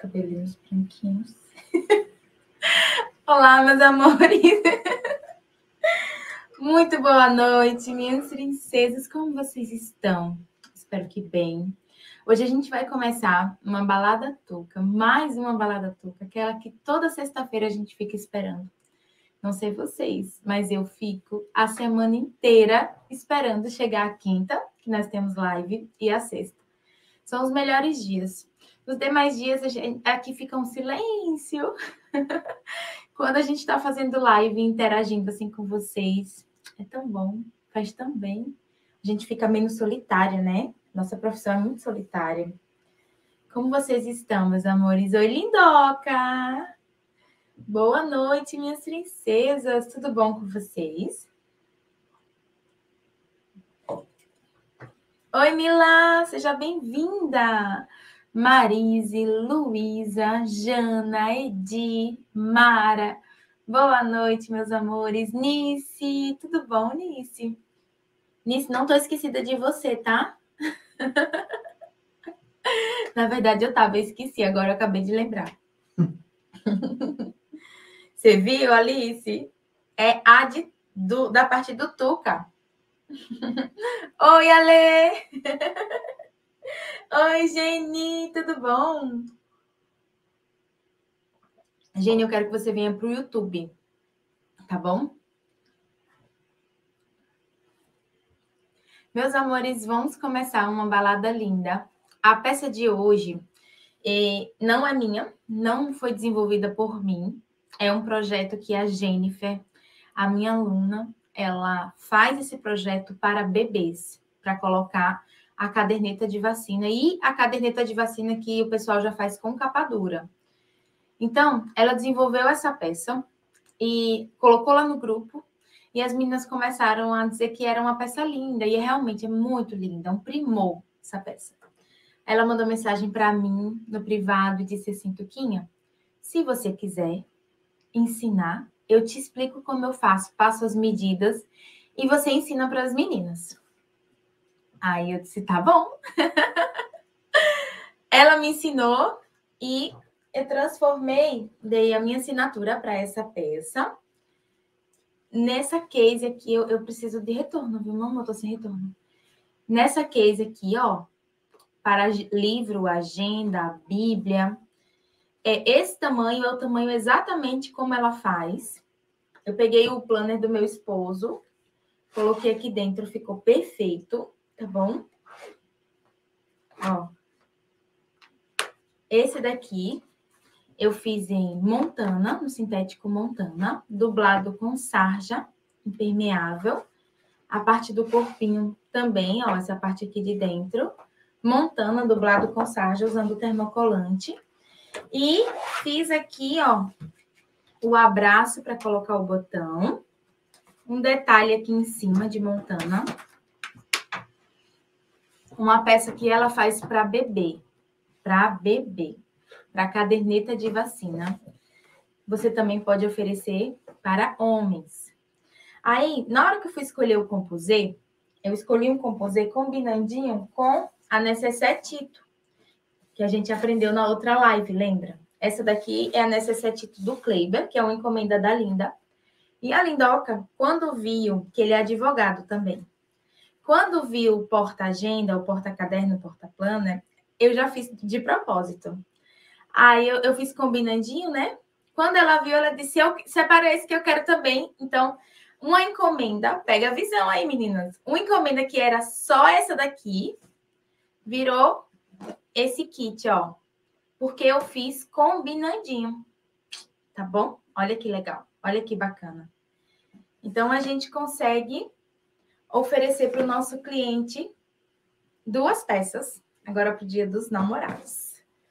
cabelinhos branquinhos. Olá, meus amores! Muito boa noite, minhas princesas. Como vocês estão? Espero que bem. Hoje a gente vai começar uma balada tuca, mais uma balada tuca, aquela que toda sexta-feira a gente fica esperando. Não sei vocês, mas eu fico a semana inteira esperando chegar a quinta, que nós temos live, e a sexta. São os melhores dias. Nos demais dias, aqui fica um silêncio. Quando a gente está fazendo live, interagindo assim com vocês, é tão bom, faz tão bem. A gente fica menos solitária, né? Nossa profissão é muito solitária. Como vocês estão, meus amores? Oi, lindoca! Boa noite, minhas princesas. Tudo bom com vocês? Oi, Milá! Seja bem-vinda! Marise, Luísa, Jana, Edi, Mara. Boa noite, meus amores. Nice, tudo bom, Nice? Nice, não tô esquecida de você, tá? Na verdade, eu esqueci, agora eu acabei de lembrar. Você viu, Alice? É a da parte do Tuca. Oi, Ale! Oi, Geni, tudo bom? Geni, eu quero que você venha pro YouTube, tá bom? Meus amores, vamos começar uma balada linda. A peça de hoje não é minha, não foi desenvolvida por mim. É um projeto que a Jennifer, a minha aluna, ela faz esse projeto para bebês, para colocar a caderneta de vacina e a caderneta de vacina que o pessoal já faz com capa dura. Então, ela desenvolveu essa peça e colocou lá no grupo e as meninas começaram a dizer que era uma peça linda e realmente é muito linda, é um primor essa peça. Ela mandou mensagem para mim no privado e disse assim, Tuquinha, se você quiser ensinar, eu te explico como eu faço, passo as medidas e você ensina para as meninas. Aí eu disse, tá bom. Ela me ensinou e eu transformei, dei a minha assinatura para essa peça. Nessa case aqui, eu preciso de retorno, viu, mamãe? Eu tô sem retorno. Nessa case aqui, ó, para livro, agenda, Bíblia, esse tamanho é o tamanho exatamente como ela faz. Eu peguei o planner do meu esposo, coloquei aqui dentro, ficou perfeito, tá bom? Ó. Esse daqui eu fiz em Montana, no sintético Montana, dublado com sarja impermeável. A parte do corpinho também, ó, essa parte aqui de dentro. Montana, dublado com sarja, usando termocolante. E fiz aqui, ó, o abraço para colocar o botão. Um detalhe aqui em cima de Montana. Uma peça que ela faz para bebê. Para bebê. Para caderneta de vacina. Você também pode oferecer para homens. Aí, na hora que eu fui escolher o composê, eu escolhi um composê combinandinho com a Necessaire Tito, que a gente aprendeu na outra live, lembra? Essa daqui é a Necessaire Tito do Kleiber, que é uma encomenda da Linda. E a Lindoca, quando viu, que ele é advogado também, quando viu o porta-agenda, o porta-caderno, o porta-planner, eu já fiz de propósito. Aí eu fiz combinandinho, né? Quando ela viu, ela disse, eu separei esse que eu quero também. Então, uma encomenda, pega a visão aí, meninas. Uma encomenda que era só essa daqui, virou esse kit, ó. Porque eu fiz combinandinho, tá bom? Olha que legal, olha que bacana. Então, a gente consegue oferecer para o nosso cliente 2 peças, agora para o Dia dos Namorados.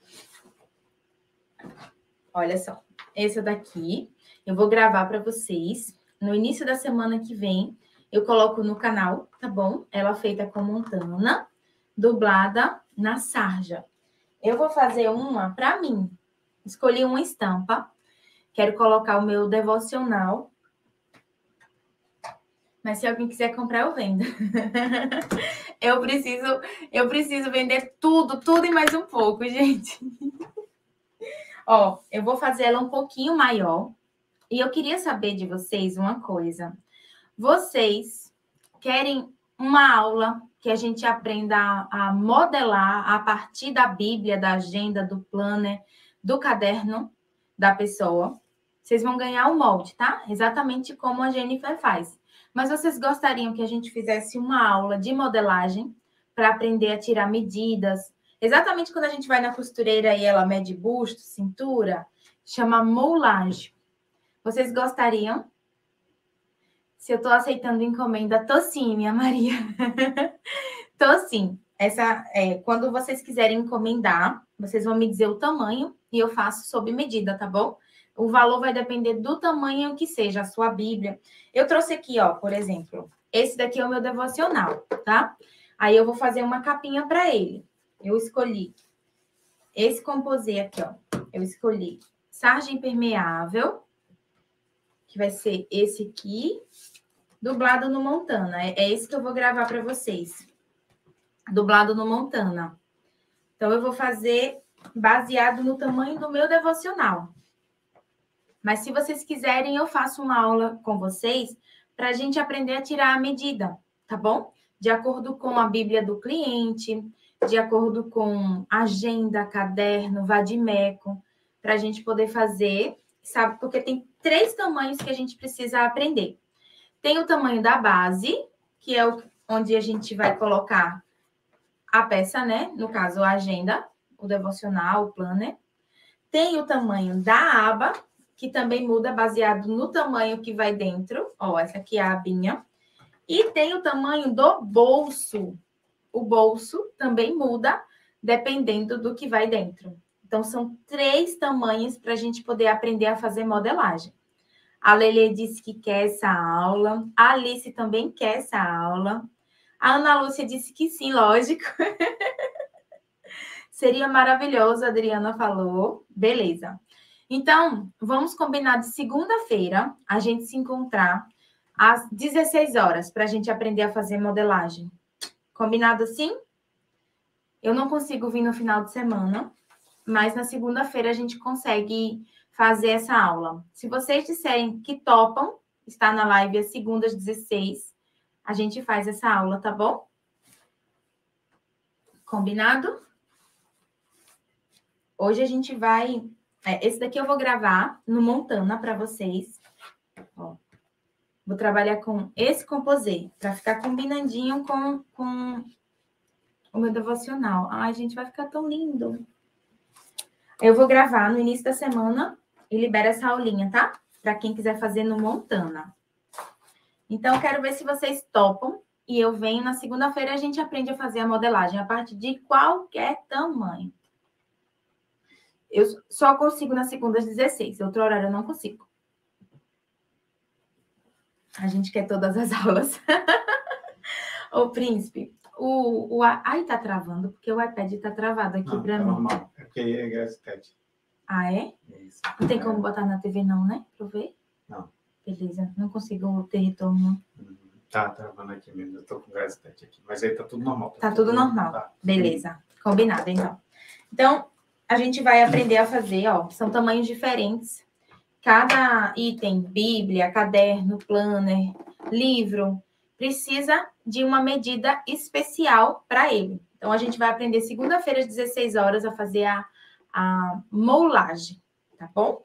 Olha só, essa daqui eu vou gravar para vocês. No início da semana que vem, eu coloco no canal, tá bom? Ela feita com Montana, dublada na sarja. Eu vou fazer uma para mim. Escolhi uma estampa. Quero colocar o meu devocional. Mas se alguém quiser comprar, eu vendo. Eu preciso vender tudo e mais um pouco, gente. Ó, eu vou fazer ela um pouquinho maior. E eu queria saber de vocês uma coisa. Vocês querem uma aula que a gente aprenda a modelar a partir da Bíblia, da agenda, do planner, do caderno da pessoa? Vocês vão ganhar o molde, tá? Exatamente como a Jennifer faz. Mas vocês gostariam que a gente fizesse uma aula de modelagem para aprender a tirar medidas? Exatamente quando a gente vai na costureira e ela mede busto, cintura, chama moulage. Vocês gostariam? Se eu estou aceitando encomenda, tô sim, minha Maria. Tô sim. Quando vocês quiserem encomendar, vocês vão me dizer o tamanho e eu faço sob medida, tá bom? O valor vai depender do tamanho que seja a sua Bíblia. Eu trouxe aqui, ó, por exemplo, esse daqui é o meu devocional, tá? Aí eu vou fazer uma capinha para ele. Eu escolhi esse composê aqui, ó. Eu escolhi sarja impermeável, que vai ser esse aqui, dublado no Montana. É esse que eu vou gravar para vocês. Dublado no Montana. Então, eu vou fazer baseado no tamanho do meu devocional. Mas, se vocês quiserem, eu faço uma aula com vocês para a gente aprender a tirar a medida, tá bom? De acordo com a Bíblia do cliente, de acordo com agenda, caderno, vadimeco, para a gente poder fazer, sabe? Porque tem 3 tamanhos que a gente precisa aprender. Tem o tamanho da base, que é onde a gente vai colocar a peça, né? No caso, a agenda, o devocional, o planner. Tem o tamanho da aba, que também muda baseado no tamanho que vai dentro. Ó, essa aqui é a abinha. E tem o tamanho do bolso. O bolso também muda dependendo do que vai dentro. Então, são 3 tamanhos para a gente poder aprender a fazer modelagem. A Lelê disse que quer essa aula. A Alice também quer essa aula. A Ana Lúcia disse que sim, lógico. Seria maravilhoso, a Adriana falou. Beleza. Então, vamos combinar de segunda-feira a gente se encontrar às 16 horas para a gente aprender a fazer modelagem. Combinado assim? Eu não consigo vir no final de semana, mas na segunda-feira a gente consegue fazer essa aula. Se vocês disserem que topam, está na live às segundas, 16, a gente faz essa aula, tá bom? Combinado? Hoje a gente vai... esse daqui eu vou gravar no Montana para vocês. Ó, vou trabalhar com esse composê, para ficar combinandinho com o meu devocional. Ai, gente, vai ficar tão lindo. Eu vou gravar no início da semana e libero essa aulinha, tá? Para quem quiser fazer no Montana. Então, quero ver se vocês topam. E eu venho na segunda-feira, a gente aprende a fazer a modelagem a partir de qualquer tamanho. Eu só consigo na segunda às 16. Outro horário eu não consigo. A gente quer todas as aulas. Ô, Príncipe, ai, tá travando, porque o iPad tá travado aqui para mim. Normal. É porque é gravidade. Ah, é? Isso. Não tem como botar na TV não, né? Pra eu ver? Não. Beleza. Não consigo ter retorno. Tá travando aqui mesmo. Eu tô com gravidade aqui. Mas aí tá tudo normal. Tá tudo normal. Tá. Beleza. Combinado, então. Então, a gente vai aprender a fazer, ó. São tamanhos diferentes. Cada item, Bíblia, caderno, planner, livro, precisa de uma medida especial para ele. Então, a gente vai aprender segunda-feira às 16 horas a fazer a moulagem, tá bom?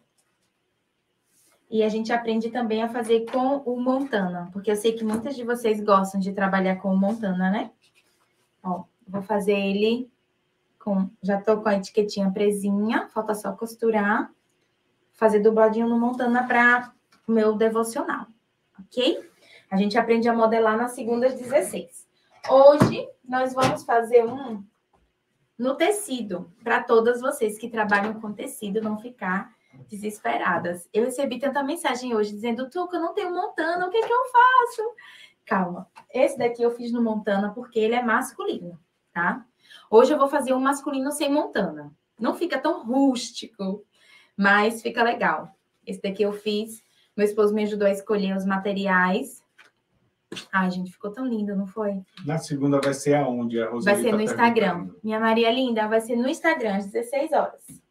E a gente aprende também a fazer com o Montana, porque eu sei que muitas de vocês gostam de trabalhar com o Montana, né? Ó, vou fazer ele com... Já tô com a etiquetinha presinha, falta só costurar. Fazer dubladinho no Montana para o meu devocional, ok? A gente aprende a modelar na segunda às 16. Hoje, nós vamos fazer um no tecido, para todas vocês que trabalham com tecido não ficar desesperadas. Eu recebi tanta mensagem hoje dizendo, Tuca, eu não tenho Montana, o que que eu faço? Calma, esse daqui eu fiz no Montana porque ele é masculino, tá? Hoje eu vou fazer um masculino sem Montana. Não fica tão rústico, mas fica legal. Esse daqui eu fiz. Meu esposo me ajudou a escolher os materiais. Ai, gente, ficou tão lindo, não foi? Na segunda vai ser aonde? A Roseli vai ser no Instagram. Minha Maria linda, vai ser no Instagram, às 16 horas.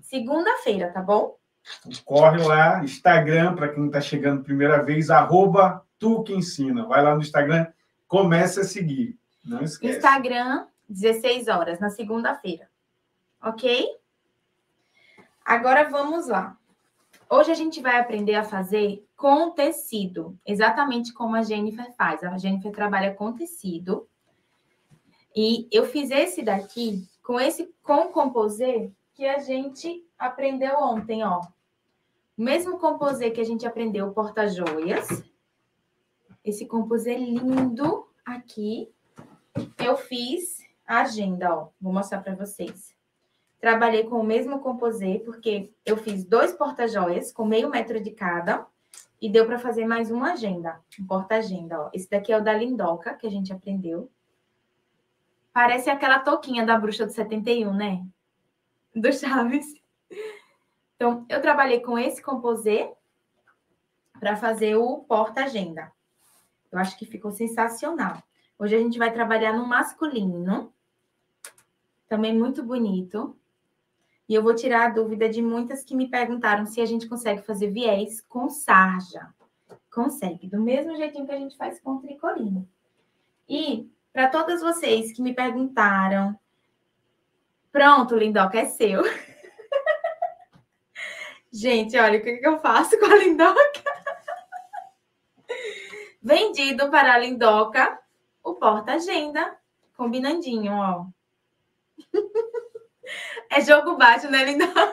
segunda-feira, tá bom? Corre lá, Instagram, para quem está chegando primeira vez, @tuqueensina. Vai lá no Instagram, começa a seguir. Não esquece. Instagram, 16 horas, na segunda-feira. Ok? Agora vamos lá. Hoje a gente vai aprender a fazer com tecido, exatamente como a Jennifer faz. A Jennifer trabalha com tecido. E eu fiz esse daqui com o composê que a gente aprendeu ontem, ó. O mesmo composê que a gente aprendeu, o porta-joias. Esse composê lindo aqui. Eu fiz a agenda, ó. Vou mostrar para vocês. Trabalhei com o mesmo composê, porque eu fiz 2 porta-joias com meio metro de cada. E deu para fazer mais uma agenda, um porta-agenda, ó. Esse daqui é o da Lindoca, que a gente aprendeu. Parece aquela touquinha da Bruxa do 71, né? Do Chaves. Então, eu trabalhei com esse composê para fazer o porta-agenda. Eu acho que ficou sensacional. Hoje a gente vai trabalhar no masculino. Também muito bonito. E eu vou tirar a dúvida de muitas que me perguntaram se a gente consegue fazer viés com sarja. Consegue, do mesmo jeitinho que a gente faz com tricoline. E, para todas vocês que me perguntaram... Pronto, Lindoca, é seu. Gente, olha o que eu faço com a Lindoca. Vendido para a Lindoca o porta-agenda, combinandinho, ó. É jogo baixo, né, Lindoca?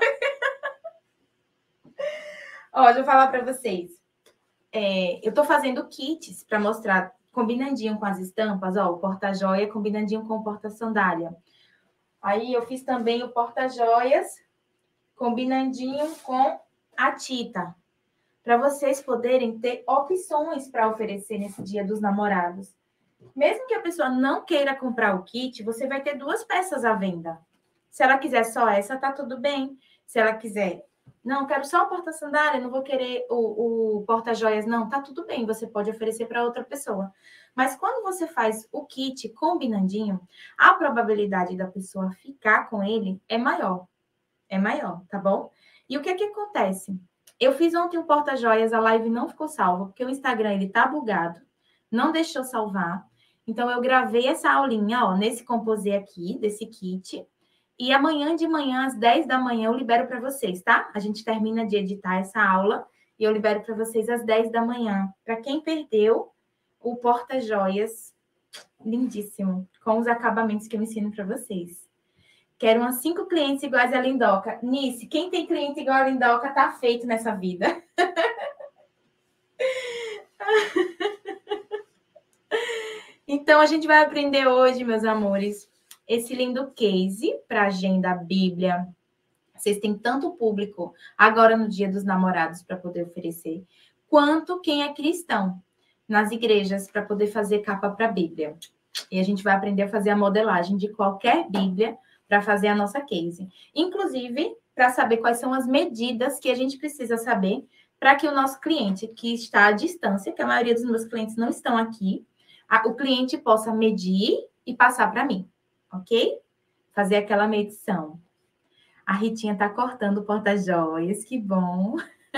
Ó, deixa eu falar para vocês. Eu tô fazendo kits para mostrar combinandinho com as estampas, ó. O porta-joia combinandinho com o porta-sandália. Aí eu fiz também o porta-joias combinandinho com a Tita. Para vocês poderem ter opções para oferecer nesse Dia dos Namorados. Mesmo que a pessoa não queira comprar o kit, você vai ter 2 peças à venda. Se ela quiser só essa, tá tudo bem. Se ela quiser, não, quero só o porta-sandália, não vou querer o porta-joias, não, tá tudo bem. Você pode oferecer para outra pessoa. Mas quando você faz o kit combinandinho, a probabilidade da pessoa ficar com ele é maior. É maior, tá bom? E o que acontece? Eu fiz ontem um porta-joias, a live não ficou salva, porque o Instagram, ele tá bugado, não deixou salvar. Então, eu gravei essa aulinha, ó, nesse composê aqui, desse kit. E amanhã de manhã, às 10 da manhã, eu libero para vocês, tá? A gente termina de editar essa aula e eu libero para vocês às 10 da manhã. Para quem perdeu o porta-joias, lindíssimo, com os acabamentos que eu ensino para vocês. Quero umas 5 clientes iguais a Lindoca. Nice, quem tem cliente igual a Lindoca tá feito nessa vida. Então, a gente vai aprender hoje, meus amores, esse lindo case para agenda Bíblia. Vocês têm tanto público agora no Dia dos Namorados para poder oferecer, quanto quem é cristão nas igrejas para poder fazer capa para Bíblia. E a gente vai aprender a fazer a modelagem de qualquer Bíblia para fazer a nossa case. Inclusive, para saber quais são as medidas que a gente precisa saber para que o nosso cliente, que está à distância, que a maioria dos meus clientes não estão aqui, o cliente possa medir e passar para mim, ok? Fazer aquela medição. A Ritinha está cortando o porta-joias, que bom.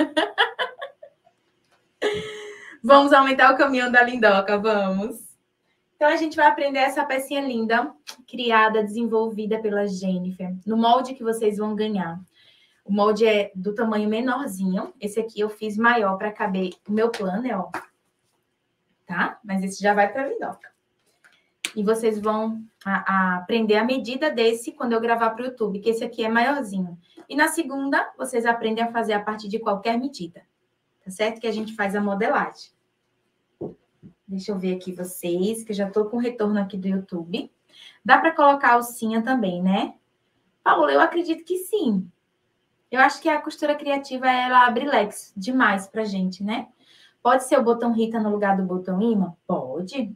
Vamos aumentar o caminhão da Lindoca, vamos. Então, a gente vai aprender essa pecinha linda, criada, desenvolvida pela Jennifer, no molde que vocês vão ganhar. O molde é do tamanho menorzinho. Esse aqui eu fiz maior para caber o meu planner, ó. Tá? Mas esse já vai para a Lindoca. E vocês vão aprender a medida desse quando eu gravar para o YouTube, que esse aqui é maiorzinho. E na segunda, vocês aprendem a fazer a partir de qualquer medida. Tá certo? Que a gente faz a modelagem. Deixa eu ver aqui vocês, que eu já estou com retorno aqui do YouTube. Dá para colocar a alcinha também, né? Paula, eu acredito que sim. Eu acho que a costura criativa, ela abre leques demais pra gente, né? Pode ser o botão Rita no lugar do botão imã? Pode.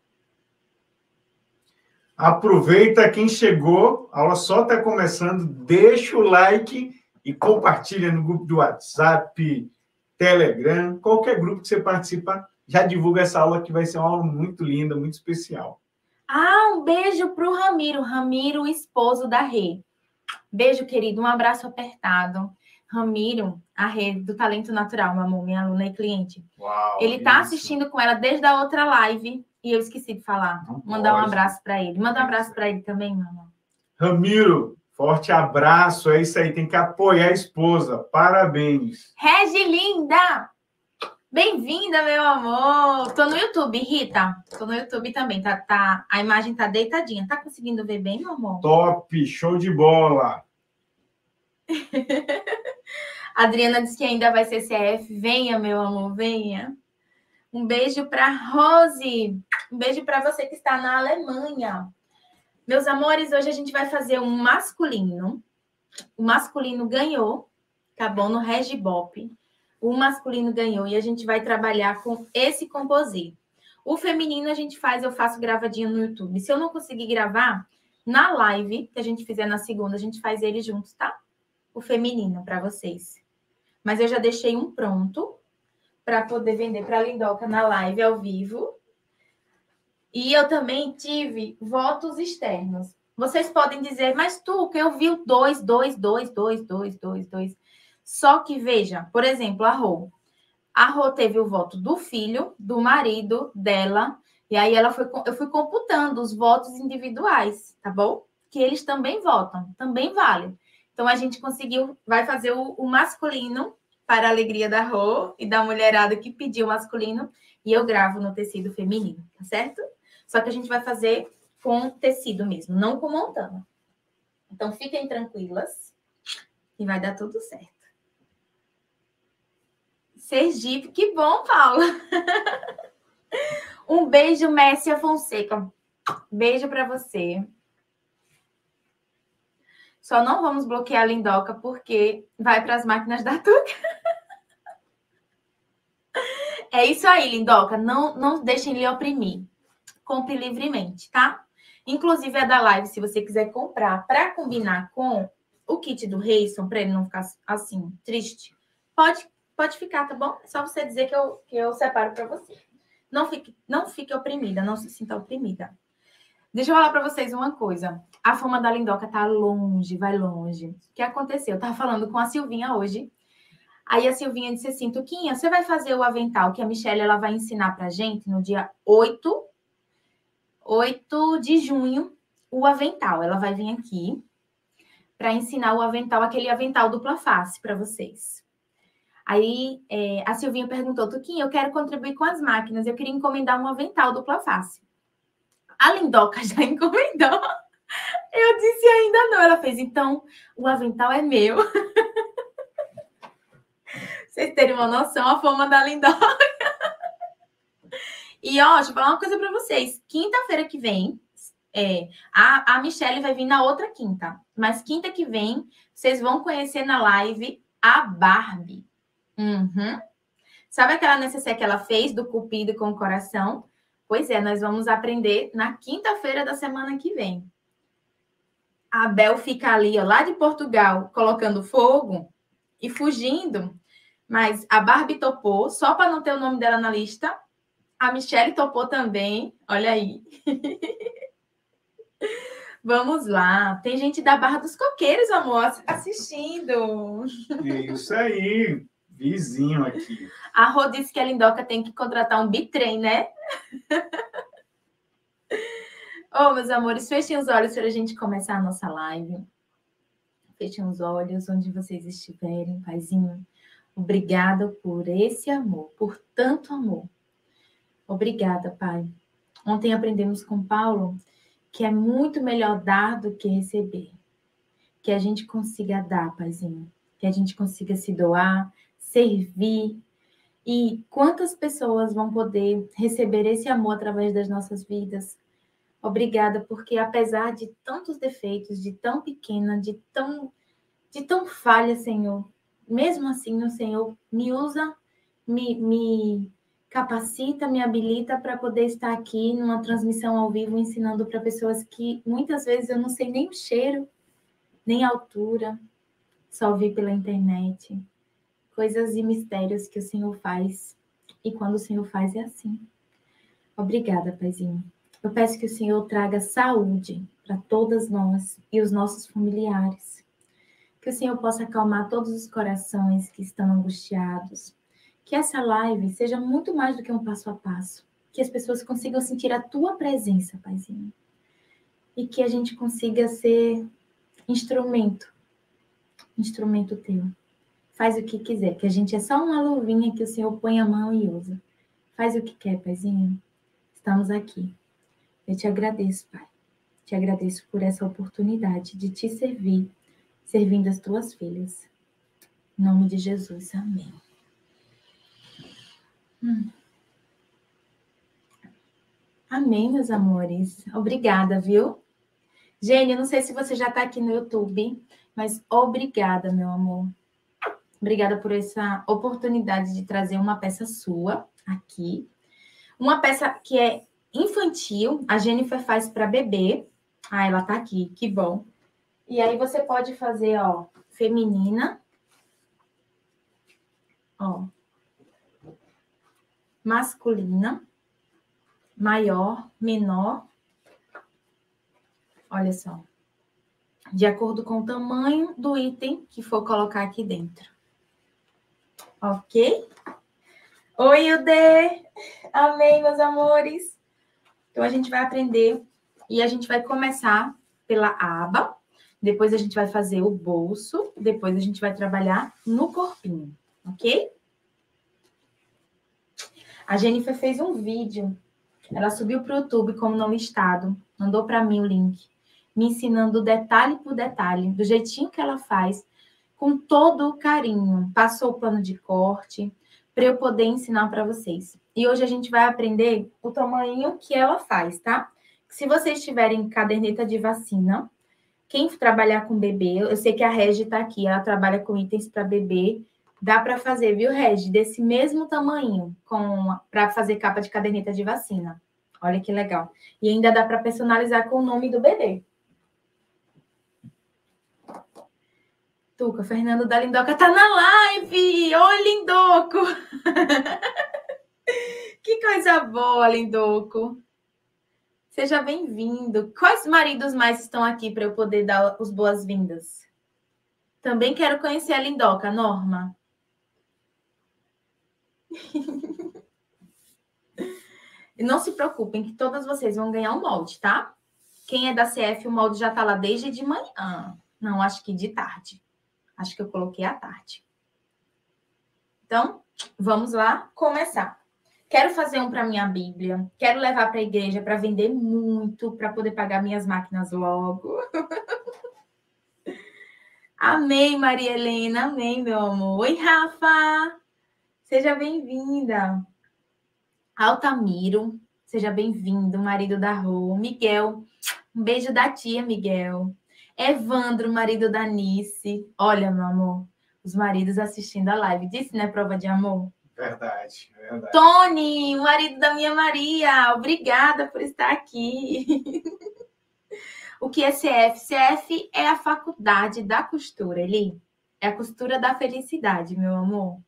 Aproveita quem chegou, a aula só está começando, deixa o like e compartilha no grupo do WhatsApp, Telegram, qualquer grupo que você participa, já divulga essa aula que vai ser uma aula muito linda, muito especial. Ah, um beijo para o Ramiro, o esposo da Rê. Beijo, querido. Um abraço apertado. Ramiro, a rede do Talento Natural, meu amor, minha aluna e cliente. Uau, ele tá assistindo com ela desde a outra live e eu esqueci de falar. Mandar um abraço para ele. Manda um abraço para ele também, meu amor. Ramiro, forte abraço. É isso aí, tem que apoiar a esposa. Parabéns. Regilinda! Bem-vinda, meu amor. Tô no YouTube, Rita. Tô no YouTube também. A imagem tá deitadinha. Tá conseguindo ver bem, meu amor? Top, show de bola. A Adriana disse que ainda vai ser CF. Venha, meu amor, venha. Um beijo para Rose. Um beijo para você que está na Alemanha. Meus amores, hoje a gente vai fazer um masculino. O masculino ganhou, tá bom? No Regibop. O masculino ganhou e a gente vai trabalhar com esse composite. O feminino eu faço gravadinho no YouTube. Se eu não conseguir gravar, na live que a gente fizer na segunda, a gente faz ele juntos, tá? O feminino para vocês. Mas eu já deixei um pronto para poder vender para a Lindoca na live ao vivo. E eu também tive votos externos. Vocês podem dizer, mas tu, que eu vi o 2. Só que, veja, por exemplo, a Rô. A Rô teve o voto do filho, do marido dela, e aí eu fui computando os votos individuais, tá bom? Que eles também votam, também vale. Então, a gente vai fazer o masculino para a alegria da Rô e da mulherada que pediu o masculino, e eu gravo no tecido feminino, tá certo? Só que a gente vai fazer com tecido mesmo, não com montana. Então, fiquem tranquilas e vai dar tudo certo. Sergipe, que bom, Paula. Um beijo, Mércia Fonseca. Beijo para você. Só não vamos bloquear a Lindoca porque vai para as máquinas da Tuca. É isso aí, Lindoca. Não deixem lhe oprimir. Compre livremente, tá? Inclusive a da live, se você quiser comprar para combinar com o kit do Reison, para ele não ficar assim, triste, pode ficar, tá bom? É só você dizer que eu separo para você. Não fique oprimida, não se sinta oprimida. Deixa eu falar para vocês uma coisa. A fama da Lindoca tá longe, vai longe. O que aconteceu? Eu tava falando com a Silvinha hoje. Aí a Silvinha disse assim, Tuquinha, você vai fazer o avental que a Michelle ela vai ensinar pra gente no dia 8 de junho, o avental. Ela vai vir aqui para ensinar o avental, aquele avental dupla face para vocês. Aí a Silvinha perguntou, Tuquinha, eu quero contribuir com as máquinas, eu queria encomendar um avental dupla face. A Lindoca já encomendou. Eu disse ainda não. Ela fez, então, o avental é meu. Vocês terem uma noção, a fama da Lindoca. E, ó, deixa eu falar uma coisa para vocês. Quinta-feira que vem, a Michelle vai vir na outra quinta. Mas quinta que vem, vocês vão conhecer na live a Barbie. Uhum. Sabe aquela necessaire que ela fez do cupido com o coração? Pois é, nós vamos aprender na quinta-feira da semana que vem. A Bel fica ali, ó, lá de Portugal, colocando fogo e fugindo. Mas a Barbie topou, só para não ter o nome dela na lista. A Michelle topou também. Olha aí. Vamos lá. Tem gente da Barra dos Coqueiros, amor, assistindo. Isso aí. Vizinho aqui. A Rô disse que a Lindoca tem que contratar um bitrem, né? Oh, meus amores, fechem os olhos para a gente começar a nossa live. Fechem os olhos onde vocês estiverem, paizinho. Obrigada por esse amor, por tanto amor. Obrigada, Pai. Ontem aprendemos com Paulo que é muito melhor dar do que receber. Que a gente consiga dar, Paizinho. Que a gente consiga se doar, servir. E quantas pessoas vão poder receber esse amor através das nossas vidas? Obrigada, porque apesar de tantos defeitos, de tão pequena, de tão falha, Senhor, mesmo assim, o Senhor me usa, me capacita, me habilita para poder estar aqui numa transmissão ao vivo, ensinando para pessoas que muitas vezes eu não sei nem o cheiro, nem a altura, só vi pela internet. Coisas e mistérios que o Senhor faz. E quando o Senhor faz, é assim. Obrigada, Paizinho. Eu peço que o Senhor traga saúde para todas nós e os nossos familiares. Que o Senhor possa acalmar todos os corações que estão angustiados. Que essa live seja muito mais do que um passo a passo. Que as pessoas consigam sentir a tua presença, Paizinho. E que a gente consiga ser instrumento teu. Faz o que quiser, que a gente é só uma luvinha que o Senhor põe a mão e usa. Faz o que quer, Paizinho. Estamos aqui. Eu te agradeço, Pai. Te agradeço por essa oportunidade de te servir, servindo as tuas filhas. Em nome de Jesus, amém. Amém, meus amores. Obrigada, viu? Gênia, não sei se você já está aqui no YouTube, mas obrigada, meu amor. Obrigada por essa oportunidade de trazer uma peça sua aqui. Uma peça que é infantil, a Jennifer faz para bebê. Ah, ela tá aqui, que bom. E aí você pode fazer, ó, feminina. Ó. Masculina. Maior, menor. Olha só. De acordo com o tamanho do item que for colocar aqui dentro. Ok? Oi, Ilde! Amém, meus amores! Então, a gente vai aprender e a gente vai começar pela aba. Depois, a gente vai fazer o bolso. Depois, a gente vai trabalhar no corpinho. Ok? A Jennifer fez um vídeo. Ela subiu para o YouTube como não listado. Mandou para mim o link. Me ensinando detalhe por detalhe. Do jeitinho que ela faz. Com todo o carinho. Passou o plano de corte. Para eu poder ensinar para vocês. E hoje a gente vai aprender o tamanho que ela faz, tá? Se vocês tiverem caderneta de vacina, quem trabalhar com bebê, eu sei que a Regi está aqui, ela trabalha com itens para bebê, dá para fazer, viu, Regi? Desse mesmo tamanho, para fazer capa de caderneta de vacina. Olha que legal. E ainda dá para personalizar com o nome do bebê. Tuca, Fernando da Lindoca tá na live! Oi, Lindoco! Que coisa boa, Lindoco! Seja bem-vindo. Quais maridos mais estão aqui para eu poder dar as boas-vindas? Também quero conhecer a Lindoca, Norma. E não se preocupem que todas vocês vão ganhar um molde, tá? Quem é da CF, o molde já tá lá desde de manhã. Não, acho que de tarde. Acho que eu coloquei à tarde. Então, vamos lá começar. Quero fazer um para minha Bíblia. Quero levar para a igreja para vender muito, para poder pagar minhas máquinas logo. Amém, Maria Helena. Amém, meu amor. Oi, Rafa. Seja bem-vinda. Altamiro. Seja bem-vindo, marido da Rô. Miguel. Um beijo da tia, Miguel. Evandro, marido da Nice. Olha, meu amor, os maridos assistindo a live. Disse, né, prova de amor? Verdade, verdade. Tony, o marido da minha Maria. Obrigada por estar aqui. O que é CF? CF é a faculdade da costura, Eli. É a costura da felicidade, meu amor.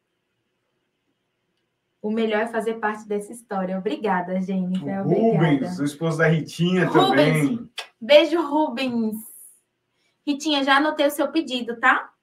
O melhor é fazer parte dessa história. Obrigada, Jennifer. Rubens, o esposo da Ritinha também. Rubens. Beijo, Rubens. Ritinha, já anotei o seu pedido, tá?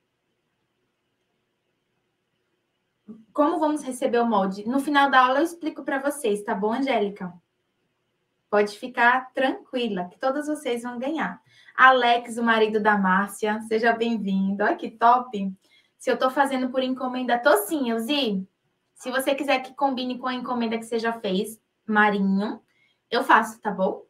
Como vamos receber o molde? No final da aula eu explico para vocês, tá bom, Angélica? Pode ficar tranquila, que todas vocês vão ganhar. Alex, o marido da Márcia, seja bem-vindo. Olha que top. Se eu tô fazendo por encomenda, tô sim, Elzi. Se você quiser que combine com a encomenda que você já fez, Marinho, eu faço, tá bom?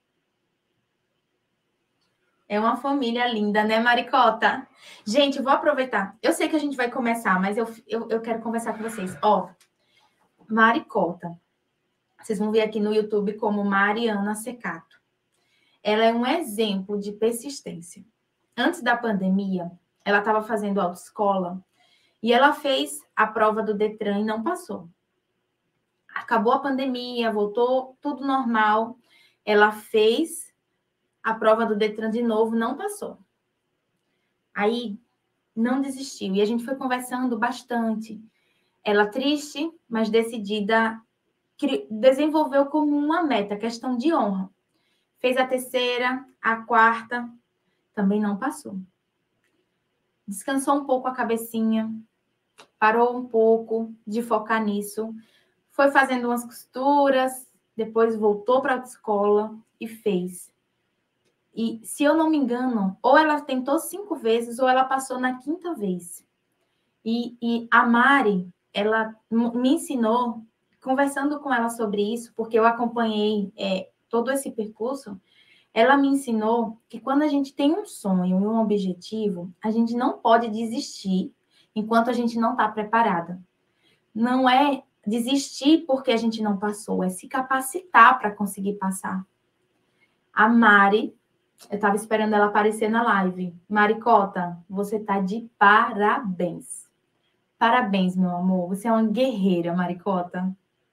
É uma família linda, né, Maricota? Gente, eu vou aproveitar. Eu sei que a gente vai começar, mas eu quero conversar com vocês. Ó, Maricota. Vocês vão ver aqui no YouTube como Mariana Secato. Ela é um exemplo de persistência. Antes da pandemia, ela estava fazendo autoescola e ela fez a prova do Detran e não passou. Acabou a pandemia, voltou tudo normal. Ela fez a prova do Detran de novo, não passou. Aí, não desistiu. E a gente foi conversando bastante. Ela triste, mas decidida, desenvolveu como uma meta, questão de honra. Fez a terceira, a quarta, também não passou. Descansou um pouco a cabecinha, parou um pouco de focar nisso, foi fazendo umas costuras, depois voltou para a escola e fez. E, se eu não me engano, ou ela tentou 5 vezes, ou ela passou na 5ª vez. E a Mari, ela me ensinou, conversando com ela sobre isso, porque eu acompanhei todo esse percurso, ela me ensinou que quando a gente tem um sonho e um objetivo, a gente não pode desistir enquanto a gente não está preparada. Não é desistir porque a gente não passou, é se capacitar para conseguir passar. A Mari, eu estava esperando ela aparecer na live. Maricota, você está de parabéns. Parabéns, meu amor. Você é uma guerreira, Maricota.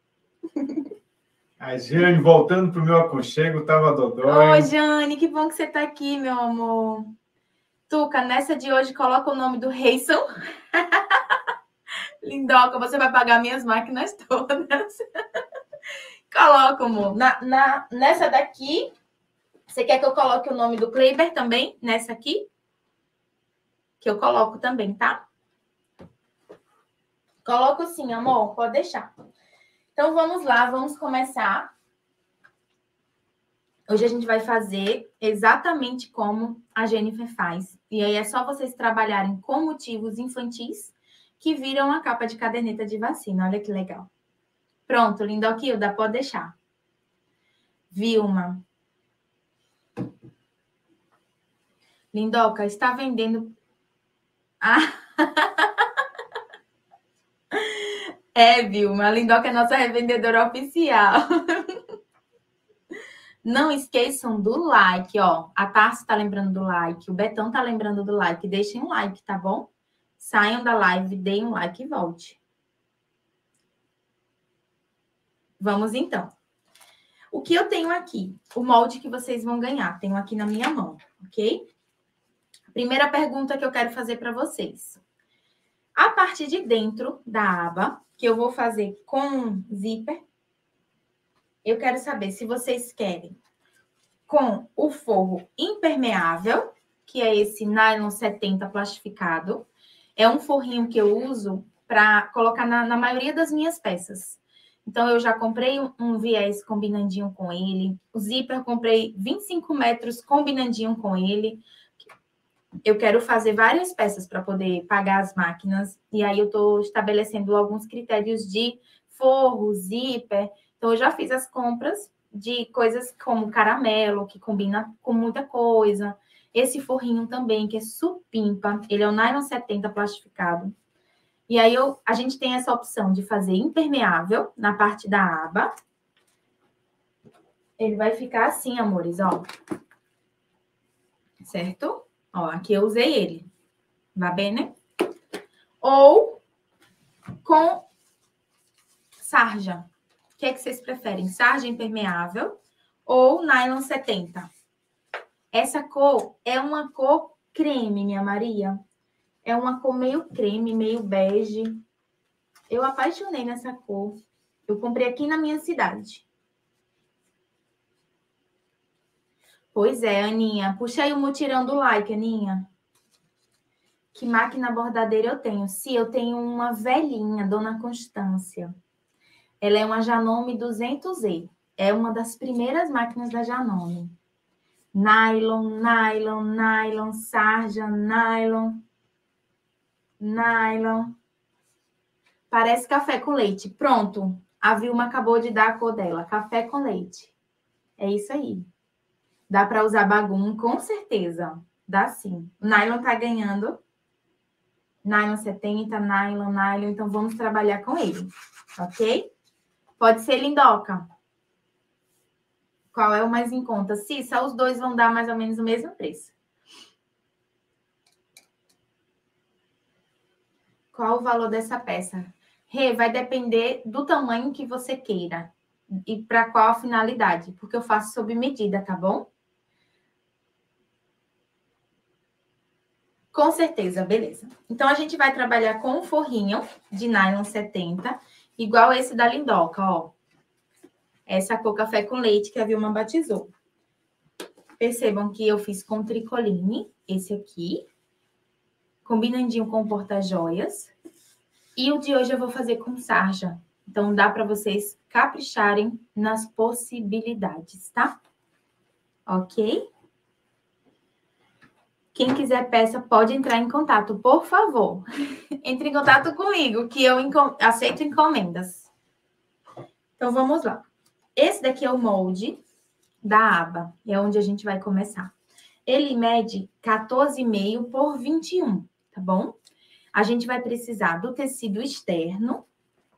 A Jane, voltando para o meu aconchego, estava dodói. Oi, Jane, que bom que você está aqui, meu amor. Tuca, nessa de hoje, coloca o nome do Reison. Lindoca, você vai pagar minhas máquinas todas. Coloca, amor. Nessa daqui, você quer que eu coloque o nome do Kleiber também? Nessa aqui? Que eu coloco também, tá? Coloco sim, amor. Pode deixar. Então, vamos lá. Vamos começar. Hoje a gente vai fazer exatamente como a Jennifer faz. E aí é só vocês trabalharem com motivos infantis que viram a capa de caderneta de vacina. Olha que legal. Pronto, Lindoquilda, pode deixar. Vilma. Lindoca, está vendendo... Ah! Vilma. A Lindoca é nossa revendedora oficial. Não esqueçam do like, ó. A Tarsi tá lembrando do like, o Betão tá lembrando do like. Deixem um like, tá bom? Saiam da live, deem um like e volte. Vamos, então. O que eu tenho aqui? O molde que vocês vão ganhar. Tenho aqui na minha mão, ok? Primeira pergunta que eu quero fazer para vocês. A parte de dentro da aba, que eu vou fazer com zíper, eu quero saber se vocês querem com o forro impermeável, que é esse nylon 70 plastificado. É um forrinho que eu uso para colocar na maioria das minhas peças. Então, eu já comprei um viés combinandinho com ele. O zíper, eu comprei 25 metros combinandinho com ele. Eu quero fazer várias peças para poder pagar as máquinas. E aí, eu estou estabelecendo alguns critérios de forro, zíper. Então, eu já fiz as compras de coisas como caramelo, que combina com muita coisa. Esse forrinho também, que é supimpa. Ele é o nylon 70 plastificado. E aí, a gente tem essa opção de fazer impermeável na parte da aba. Ele vai ficar assim, amores, ó. Certo? Ó, aqui eu usei ele. Va bene? Ou com sarja. O que é que vocês preferem? Sarja impermeável ou nylon 70? Essa cor é uma cor creme, minha Maria. É uma cor meio creme, meio bege. Eu apaixonei nessa cor. Eu comprei aqui na minha cidade. Pois é, Aninha. Puxa aí o mutirão do like, Aninha. Que máquina bordadeira eu tenho? Sim, eu tenho uma velhinha, Dona Constância. Ela é uma Janome 200E. É uma das primeiras máquinas da Janome. Nylon, nylon, nylon, sarja, nylon, nylon. Parece café com leite. Pronto. A Vilma acabou de dar a cor dela. Café com leite. É isso aí. Dá para usar bagum, com certeza. Dá sim. O nylon tá ganhando. Nylon 70, nylon, nylon. Então, vamos trabalhar com ele. Ok? Pode ser, Lindoca. Qual é o mais em conta? Cissa, os dois vão dar mais ou menos o mesmo preço. Qual o valor dessa peça? Rê, vai depender do tamanho que você queira. E para qual a finalidade. Porque eu faço sob medida, tá bom? Com certeza, beleza. Então, a gente vai trabalhar com um forrinho de nylon 70, igual esse da Lindoca, ó. Essa cor café com leite que a Vilma batizou. Percebam que eu fiz com tricoline, esse aqui, combinandinho com o porta-joias. E o de hoje eu vou fazer com sarja. Então, dá para vocês capricharem nas possibilidades, tá? Ok? Quem quiser peça, pode entrar em contato, por favor. Entre em contato comigo, que eu aceito encomendas. Então, vamos lá. Esse daqui é o molde da aba. É onde a gente vai começar. Ele mede 14,5 por 21, tá bom? A gente vai precisar do tecido externo,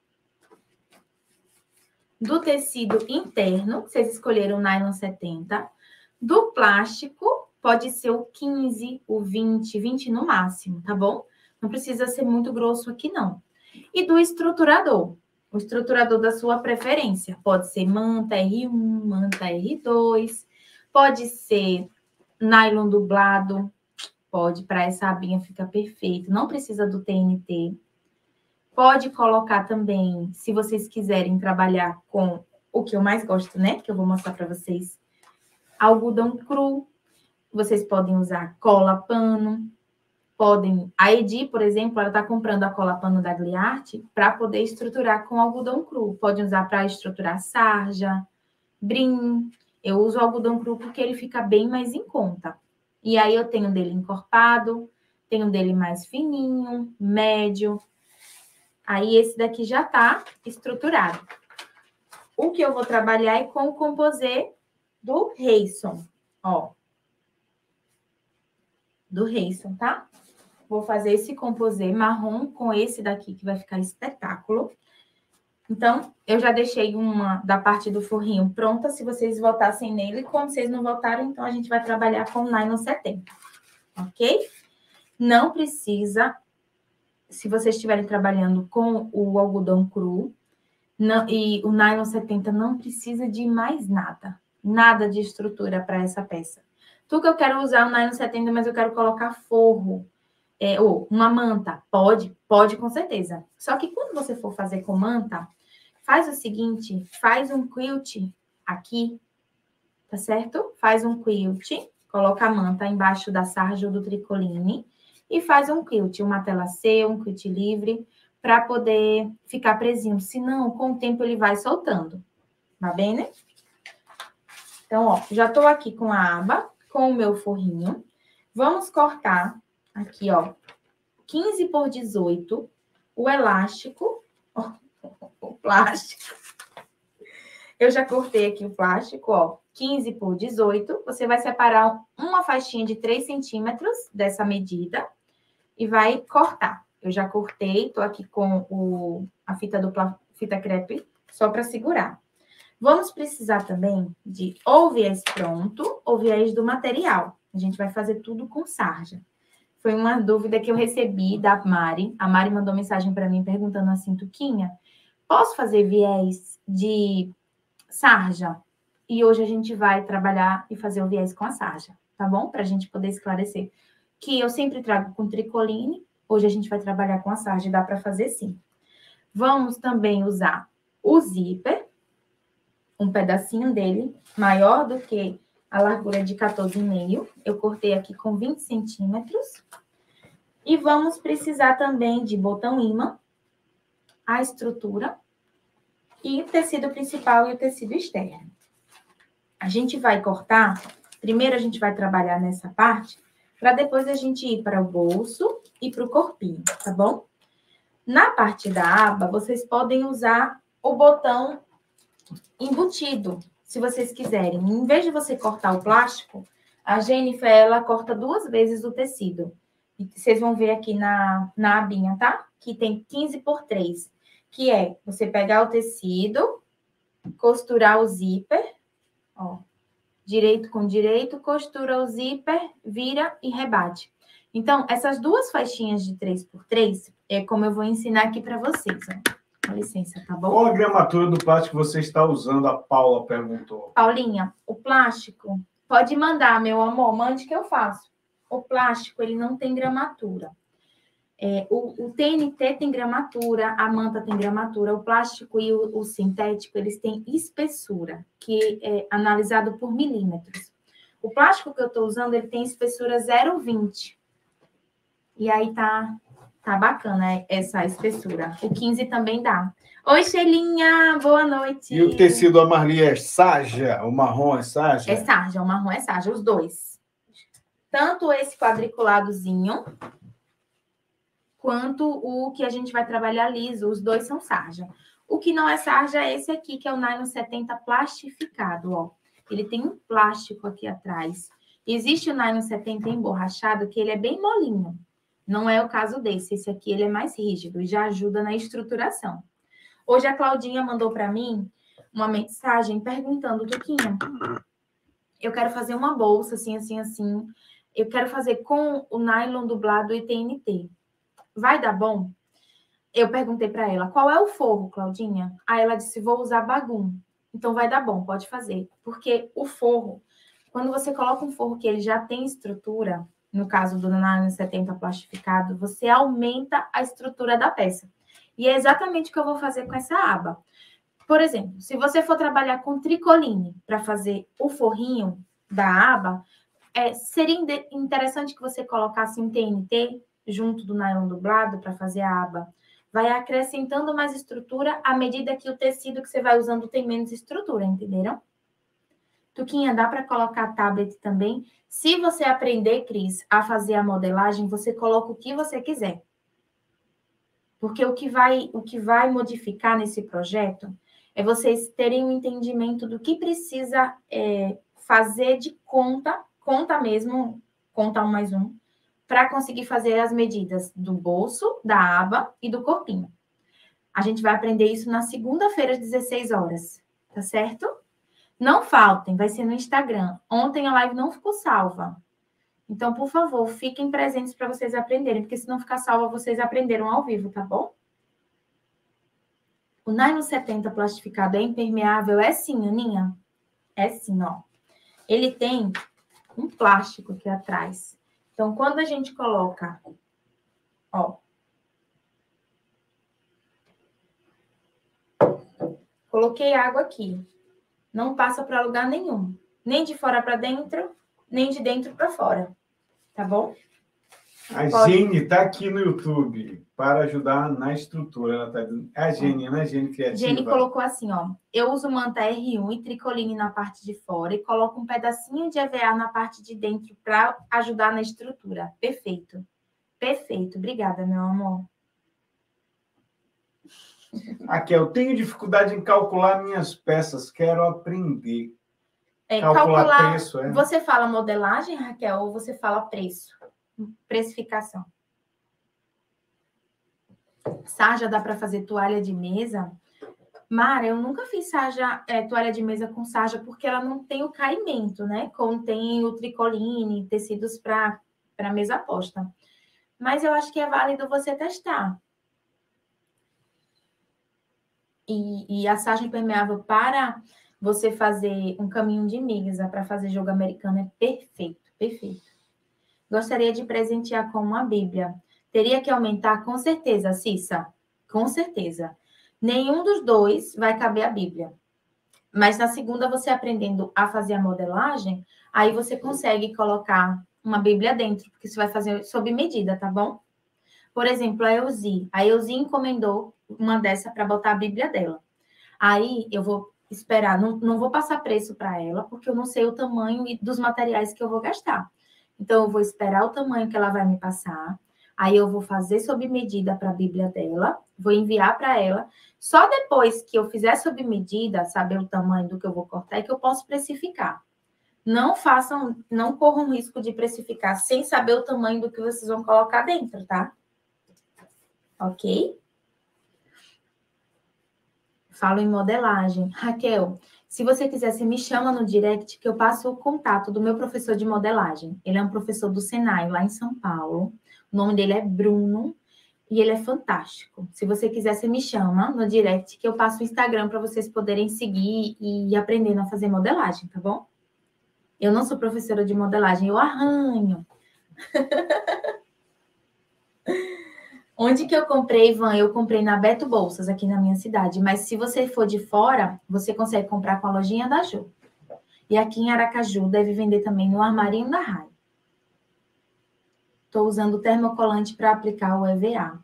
do tecido interno, vocês escolheram o nylon 70, do plástico, pode ser o 15, o 20, 20 no máximo, tá bom? Não precisa ser muito grosso aqui, não. E do estruturador, o estruturador da sua preferência. Pode ser manta R1, manta R2, pode ser nylon dublado, pode, para essa abinha fica perfeito. Não precisa do TNT. Pode colocar também, se vocês quiserem trabalhar com o que eu mais gosto, né? Que eu vou mostrar para vocês. Algodão cru. Vocês podem usar cola pano. Podem... A Edi, por exemplo, ela está comprando a cola pano da Gliart para poder estruturar com algodão cru. Pode usar para estruturar sarja, brim. Eu uso o algodão cru porque ele fica bem mais em conta. E aí eu tenho dele encorpado, tenho dele mais fininho, médio. Aí esse daqui já tá estruturado. O que eu vou trabalhar é com o composê do Reison, ó. Do Reison, tá? Vou fazer esse composê marrom com esse daqui, que vai ficar espetáculo. Então, eu já deixei uma da parte do forrinho pronta, se vocês voltassem nele. Como vocês não voltaram, então a gente vai trabalhar com o nylon 70, ok? Não precisa, se vocês estiverem trabalhando com o algodão cru, não, e o nylon 70 não precisa de mais nada. Nada de estrutura para essa peça. Tu que eu quero usar o nylon 70, mas eu quero colocar forro. Ou uma manta. Pode com certeza. Só que quando você for fazer com manta, faz o seguinte, faz um quilt aqui, tá certo? Faz um quilt, coloca a manta embaixo da sarja ou do tricoline e faz um quilt, uma tela C, um quilt livre, para poder ficar presinho. Senão, com o tempo, ele vai soltando. Tá bem, né? Então, ó, já tô aqui com a aba, com o meu forrinho. Vamos cortar aqui, ó, 15 por 18, o elástico, ó, o plástico. Eu já cortei aqui o plástico, ó, 15 por 18. Você vai separar uma faixinha de 3 centímetros dessa medida e vai cortar. Eu já cortei, tô aqui com a fita crepe só para segurar. Vamos precisar também de ou viés pronto ou viés do material. A gente vai fazer tudo com sarja. Foi uma dúvida que eu recebi da Mari. A Mari mandou mensagem para mim perguntando assim, Tuquinha, posso fazer viés de sarja? E hoje a gente vai trabalhar e fazer o viés com a sarja, tá bom? Para a gente poder esclarecer. Que eu sempre trago com tricoline, hoje a gente vai trabalhar com a sarja, dá para fazer sim. Vamos também usar o zíper, um pedacinho dele, maior do que a largura de 14,5. Eu cortei aqui com 20 centímetros. E vamos precisar também de botão imã, a estrutura e o tecido principal e o tecido externo. A gente vai cortar, primeiro a gente vai trabalhar nessa parte, para depois a gente ir para o bolso e para o corpinho, tá bom? Na parte da aba, vocês podem usar o botão embutido, se vocês quiserem. Em vez de você cortar o plástico, a Jennifer, ela corta 2 vezes o tecido. E vocês vão ver aqui na abinha, tá? Que tem 15 por 3. Que é você pegar o tecido, costurar o zíper, ó. Direito com direito, costura o zíper, vira e rebate. Então, essas 2 faixinhas de 3 por 3 é como eu vou ensinar aqui para vocês, ó. Com licença, tá bom? Qual a gramatura do plástico que você está usando? A Paula perguntou. Paulinha, o plástico, pode mandar, meu amor, mande que eu faço. O plástico, ele não tem gramatura. O TNT tem gramatura, a manta tem gramatura, o plástico e o sintético, eles têm espessura, que é analisado por milímetros. O plástico que eu estou usando, ele tem espessura 0,20. E aí tá bacana essa espessura. O 15 também dá. Oi, Xelinha, boa noite. E o tecido Amarli é sarja? O marrom é sarja? É sarja, o marrom é sarja, os dois. Tanto esse quadriculadozinho, quanto o que a gente vai trabalhar liso, os dois são sarja. O que não é sarja é esse aqui, que é o nylon 70 plastificado, ó. Ele tem um plástico aqui atrás. Existe o nylon 70 emborrachado, que ele é bem molinho. Não é o caso desse. Esse aqui, ele é mais rígido e já ajuda na estruturação. Hoje a Claudinha mandou para mim uma mensagem perguntando, Tuquinha, eu quero fazer uma bolsa assim, assim, assim. Eu quero fazer com o nylon dublado e TNT. Vai dar bom? Eu perguntei para ela, qual é o forro, Claudinha? Aí ela disse, vou usar bagum. Então vai dar bom, pode fazer. Porque o forro, quando você coloca um forro que ele já tem estrutura, no caso do nylon 70 plastificado, você aumenta a estrutura da peça. E é exatamente o que eu vou fazer com essa aba. Por exemplo, se você for trabalhar com tricoline para fazer o forrinho da aba, seria interessante que você colocasse um TNT junto do nylon dublado para fazer a aba. Vai acrescentando mais estrutura à medida que o tecido que você vai usando tem menos estrutura, entenderam? Tuquinha, dá para colocar tablet também? Se você aprender, Cris, a fazer a modelagem, você coloca o que você quiser. Porque o que vai modificar nesse projeto é vocês terem um entendimento do que precisa fazer de conta mesmo, conta 1 mais 1, para conseguir fazer as medidas do bolso, da aba e do corpinho. A gente vai aprender isso na segunda-feira, às 16 horas, tá certo? Não faltem, vai ser no Instagram. Ontem a live não ficou salva. Então, por favor, fiquem presentes para vocês aprenderem, porque se não ficar salva, vocês aprenderam ao vivo, tá bom? O nylon 70 plastificado é impermeável? É sim, Aninha. É sim, ó. Ele tem um plástico aqui atrás. Então, quando a gente coloca, ó. Coloquei água aqui. Não passa para lugar nenhum. Nem de fora para dentro, nem de dentro para fora. Tá bom? A Gene está aqui no YouTube para ajudar na estrutura. Ela tá dizendo, a Gene, né? Gene Criativa. Gene colocou assim, ó. Eu uso manta R1 e tricoline na parte de fora e coloco um pedacinho de EVA na parte de dentro para ajudar na estrutura. Perfeito. Perfeito. Obrigada, meu amor. Aqui, eu tenho dificuldade em calcular minhas peças. Quero aprender. Calcular preço, Você fala modelagem, Raquel, ou você fala preço? Precificação. Sarja dá para fazer toalha de mesa? Mara, eu nunca fiz sarja, toalha de mesa com sarja, porque ela não tem o caimento, né? Contém o tricoline, tecidos para mesa posta. Mas eu acho que é válido você testar. E a sarja impermeável para você fazer um caminho de mesa, para fazer jogo americano, é perfeito, perfeito. Gostaria de presentear com uma Bíblia. Teria que aumentar? Com certeza, Cissa. Com certeza. Nenhum dos dois vai caber a Bíblia. Mas na segunda, você aprendendo a fazer a modelagem, aí você consegue colocar uma Bíblia dentro, porque você vai fazer sob medida, tá bom? Por exemplo, a Elzi. A Elzi encomendou uma dessa para botar a Bíblia dela. Aí eu vou esperar, não vou passar preço para ela, porque eu não sei o tamanho dos materiais que eu vou gastar. Então, eu vou esperar o tamanho que ela vai me passar. Aí, eu vou fazer sob medida para a Bíblia dela. Vou enviar para ela. Só depois que eu fizer sob medida, saber o tamanho do que eu vou cortar, é que eu posso precificar. Não corram risco de precificar sem saber o tamanho do que vocês vão colocar dentro, tá? Ok? Falo em modelagem. Raquel, se você quiser, você me chama no direct que eu passo o contato do meu professor de modelagem. Ele é um professor do Senai, lá em São Paulo. O nome dele é Bruno e ele é fantástico. Se você quiser, você me chama no direct que eu passo o Instagram para vocês poderem seguir e aprendendo a fazer modelagem, tá bom? Eu não sou professora de modelagem, eu arranho. Onde que eu comprei, Ivan? Eu comprei na Beto Bolsas, aqui na minha cidade. Mas se você for de fora, você consegue comprar com a lojinha da Ju. E aqui em Aracaju deve vender também no Armarinho da Rai. Estou usando o termocolante para aplicar o EVA.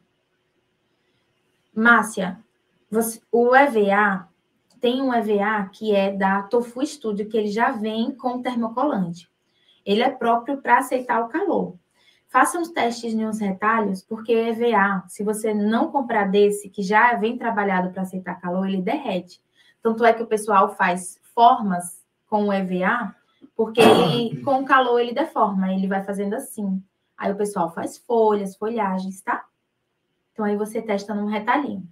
Márcia, o EVA, tem um EVA que é da Tofu Studio, que ele já vem com termocolante. Ele é próprio para aceitar o calor. Faça uns testes nos retalhos, porque o EVA, se você não comprar desse, que já vem trabalhado para aceitar calor, ele derrete. Tanto é que o pessoal faz formas com o EVA, porque ele, com o calor ele deforma, ele vai fazendo assim. Aí o pessoal faz folhas, folhagens, tá? Então aí você testa num retalhinho.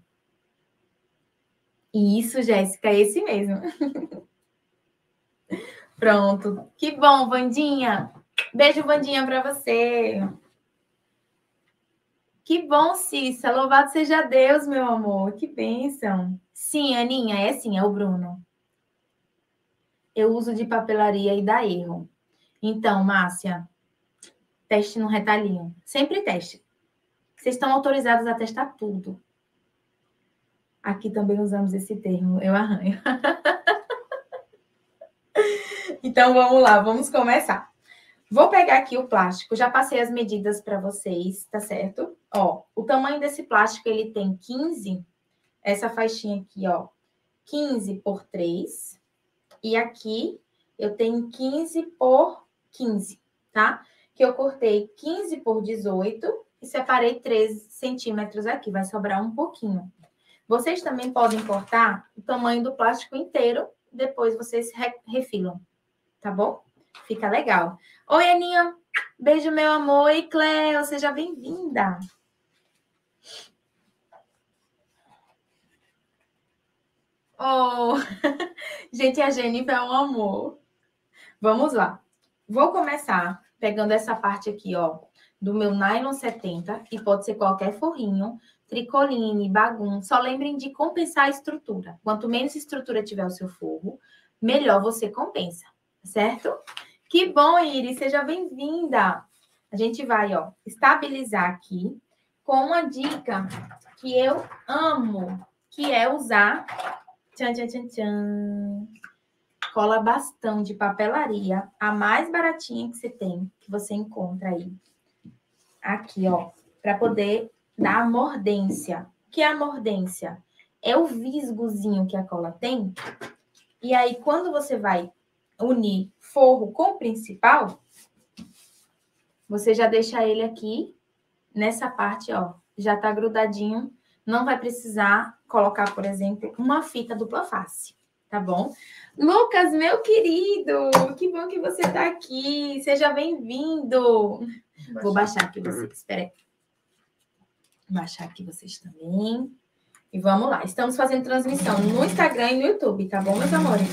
Isso, Jéssica, é esse mesmo. Pronto. Que bom, Vandinha. Beijo, Vandinha, para você. Que bom, Cissa. Louvado seja Deus, meu amor. Que bênção. Sim, Aninha, é sim, é o Bruno. Eu uso de papelaria e dá erro. Então, Márcia, teste no retalhinho. Sempre teste. Vocês estão autorizados a testar tudo. Aqui também usamos esse termo, eu arranho. Então, vamos lá, vamos começar. Vou pegar aqui o plástico, já passei as medidas para vocês, tá certo? Ó, o tamanho desse plástico, ele tem 15, essa faixinha aqui, ó, 15 por 3. E aqui eu tenho 15 por 15, tá? Que eu cortei 15 por 18 e separei 13 centímetros aqui, vai sobrar um pouquinho. Vocês também podem cortar o tamanho do plástico inteiro, depois vocês refilam, tá bom? Fica legal. Oi, Aninha. Beijo, meu amor. Oi, Cleo. Seja bem-vinda. Oh, gente, a Jennifer é um amor. Vamos lá. Vou começar pegando essa parte aqui, ó, do meu nylon 70, e pode ser qualquer forrinho, tricoline, bagum. Só lembrem de compensar a estrutura. Quanto menos estrutura tiver o seu forro, melhor você compensa, certo? Que bom, Iris, seja bem-vinda. A gente vai, ó, estabilizar aqui com uma dica que eu amo, que é usar tchan, tchan, tchan, tchan, cola bastão de papelaria, a mais baratinha que você tem, que você encontra aí. Aqui, ó, para poder dar a mordência. O que é a mordência? É o visgozinho que a cola tem. E aí, quando você vai unir forro com o principal, você já deixa ele aqui, nessa parte, ó, já tá grudadinho. Não vai precisar colocar, por exemplo, uma fita dupla face, tá bom? Lucas, meu querido, que bom que você tá aqui. Seja bem-vindo. Vou baixar aqui vocês, espera aí. Baixar aqui vocês também. E vamos lá. Estamos fazendo transmissão no Instagram e no YouTube, tá bom, meus amores?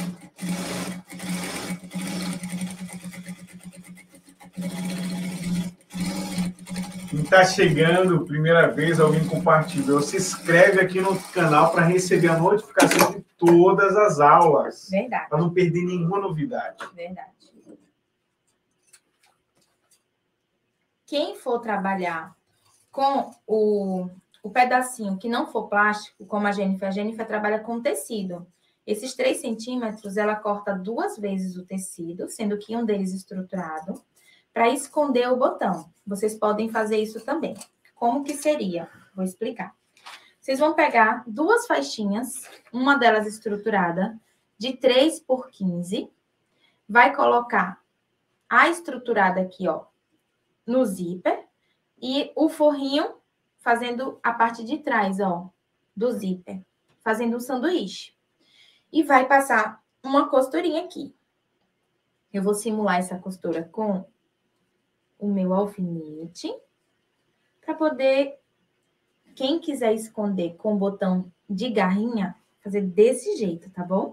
Quem está chegando, primeira vez, alguém compartilhou, se inscreve aqui no canal para receber a notificação de todas as aulas. Verdade. Para não perder nenhuma novidade. Verdade. Quem for trabalhar com o pedacinho que não for plástico, como a Jennifer trabalha com tecido. Esses 3 centímetros, ela corta 2 vezes o tecido, sendo que um deles estruturado, para esconder o botão. Vocês podem fazer isso também. Como que seria? Vou explicar. Vocês vão pegar 2 faixinhas, uma delas estruturada, de 3 por 15. Vai colocar a estruturada aqui, ó, no zíper. E o forrinho fazendo a parte de trás, ó, do zíper. Fazendo um sanduíche. E vai passar uma costurinha aqui. Eu vou simular essa costura com o meu alfinete, para poder, quem quiser esconder com o botão de garrinha, fazer desse jeito, tá bom?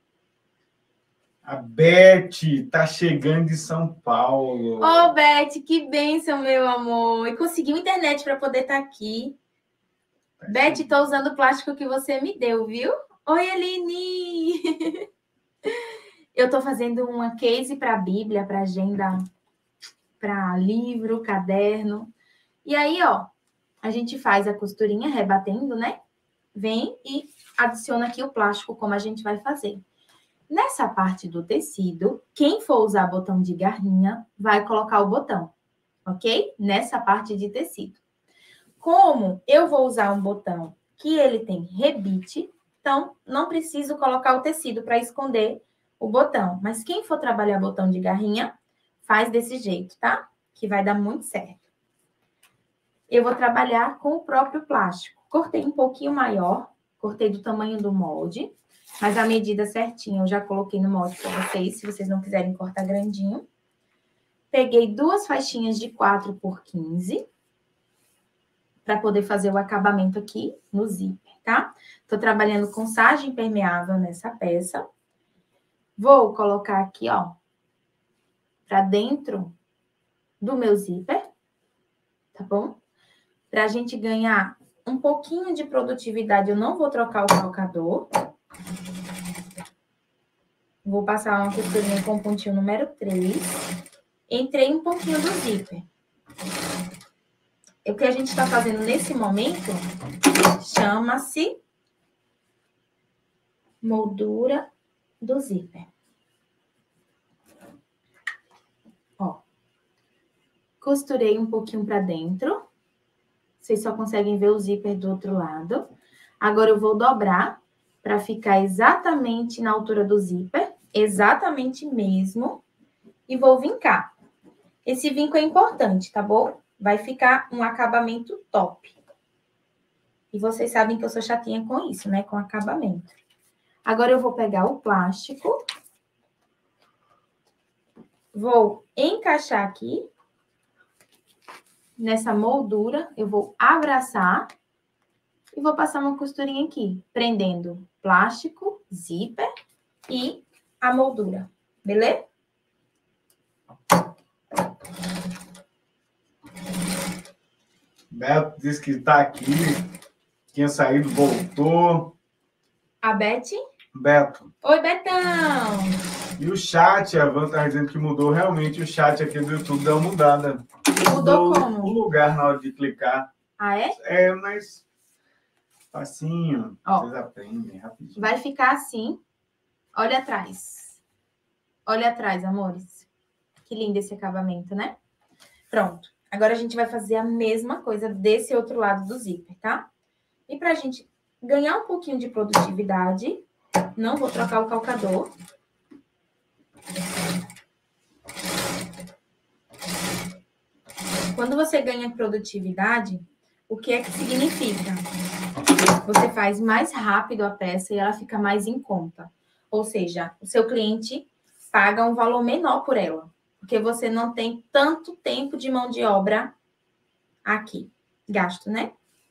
A Beth tá chegando de São Paulo. Ô, Beth, que bênção, meu amor. E conseguiu internet para poder estar aqui. Beth, tô usando o plástico que você me deu, viu? Oi, Aline! Eu tô fazendo uma case para Bíblia, para agenda, para livro, caderno. E aí, ó, a gente faz a costurinha rebatendo, né? Vem e adiciona aqui o plástico, como a gente vai fazer. Nessa parte do tecido, quem for usar botão de garrinha, vai colocar o botão, ok? Nessa parte de tecido. Como eu vou usar um botão que ele tem rebite, então não preciso colocar o tecido para esconder o botão. Mas quem for trabalhar botão de garrinha, faz desse jeito, tá? Que vai dar muito certo. Eu vou trabalhar com o próprio plástico. Cortei um pouquinho maior, cortei do tamanho do molde, mas a medida certinha eu já coloquei no molde para vocês, se vocês não quiserem cortar grandinho. Peguei 2 faixinhas de 4 por 15 para poder fazer o acabamento aqui no zíper, tá? Tô trabalhando com sarja impermeável nessa peça. Vou colocar aqui, ó, para dentro do meu zíper, tá bom? Pra gente ganhar um pouquinho de produtividade, eu não vou trocar o calcador. Vou passar uma costurinha com o pontinho número 3. Entrei um pouquinho do zíper. O que a gente está fazendo nesse momento chama-se moldura do zíper. Ó. Costurei um pouquinho para dentro. Vocês só conseguem ver o zíper do outro lado. Agora eu vou dobrar para ficar exatamente na altura do zíper. Exatamente mesmo. E vou vincar. Esse vinco é importante, tá bom? Vai ficar um acabamento top. E vocês sabem que eu sou chatinha com isso, né? Com acabamento. Agora eu vou pegar o plástico. Vou encaixar aqui. Nessa moldura, eu vou abraçar. E vou passar uma costurinha aqui. Prendendo plástico, zíper e a moldura. Beleza? Beto disse que está aqui, tinha saído, voltou. A Beth? Beto. Oi, Betão! E o chat, a Van está dizendo que mudou realmente o chat aqui do YouTube, deu uma mudada. Mudou como? O lugar na hora de clicar. Ah, é? É, mas facinho, ó, vocês aprendem rapidinho. Vai ficar assim. Olha atrás. Olha atrás, amores. Que lindo esse acabamento, né? Pronto. Agora a gente vai fazer a mesma coisa desse outro lado do zíper, tá? E pra gente ganhar um pouquinho de produtividade, não vou trocar o calcador. Quando você ganha produtividade, o que é que significa? Você faz mais rápido a peça e ela fica mais em conta. Ou seja, o seu cliente paga um valor menor por ela. Porque você não tem tanto tempo de mão de obra aqui. Gasto, né?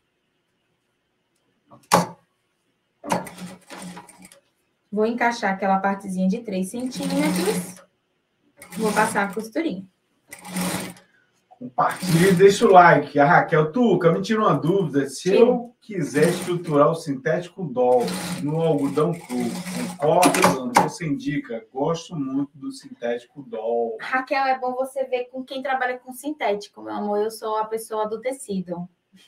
Vou encaixar aquela partezinha de 3 centímetros. Vou passar a costurinha. Compartilhe e deixa o like. A Raquel Tuca me tira uma dúvida. Se eu quiser estruturar o sintético doll no algodão cru, concorda? Você indica? Gosto muito do sintético doll. Raquel, é bom você ver com quem trabalha com sintético, meu amor. Eu sou a pessoa do tecido.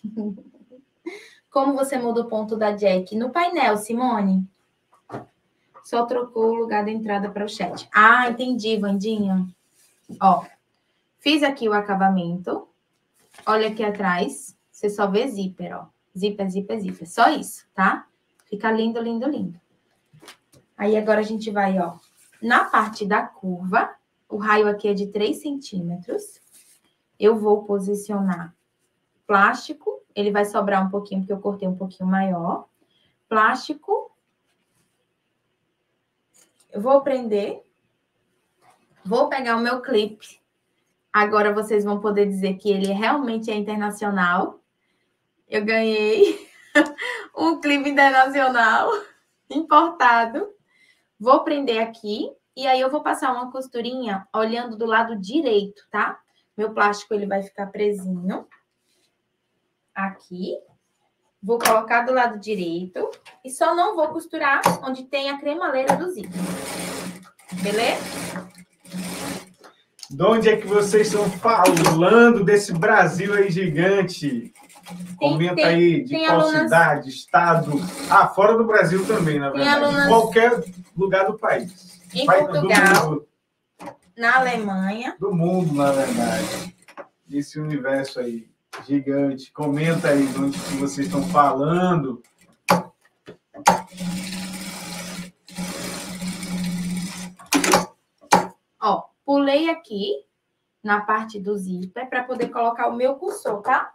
Como você muda o ponto da Jack? No painel, Simone. Só trocou o lugar da entrada para o chat. Ah, entendi, Vandinha. Ó. Fiz aqui o acabamento. Olha aqui atrás. Você só vê zíper, ó. Zíper, zíper, zíper. Só isso, tá? Fica lindo, lindo, lindo. Aí, agora a gente vai, ó. Na parte da curva, o raio aqui é de 3 centímetros. Eu vou posicionar plástico. Ele vai sobrar um pouquinho, porque eu cortei um pouquinho maior. Plástico. Eu vou prender. Vou pegar o meu clipe. Agora vocês vão poder dizer que ele realmente é internacional. Eu ganhei um clipe internacional importado. Vou prender aqui e aí eu vou passar uma costurinha olhando do lado direito, tá? Meu plástico ele vai ficar presinho. Aqui. Vou colocar do lado direito e só não vou costurar onde tem a cremaleira do zíper. Beleza? De onde é que vocês estão falando desse Brasil aí gigante? Comenta aí de qual cidade, estado. Ah, fora do Brasil também, na verdade. lugar do país. Em País Portugal, na Alemanha. do mundo, na verdade. Esse universo aí, gigante. Comenta aí de onde que vocês estão falando. Ó, pulei aqui na parte do zíper para poder colocar o meu cursor, tá?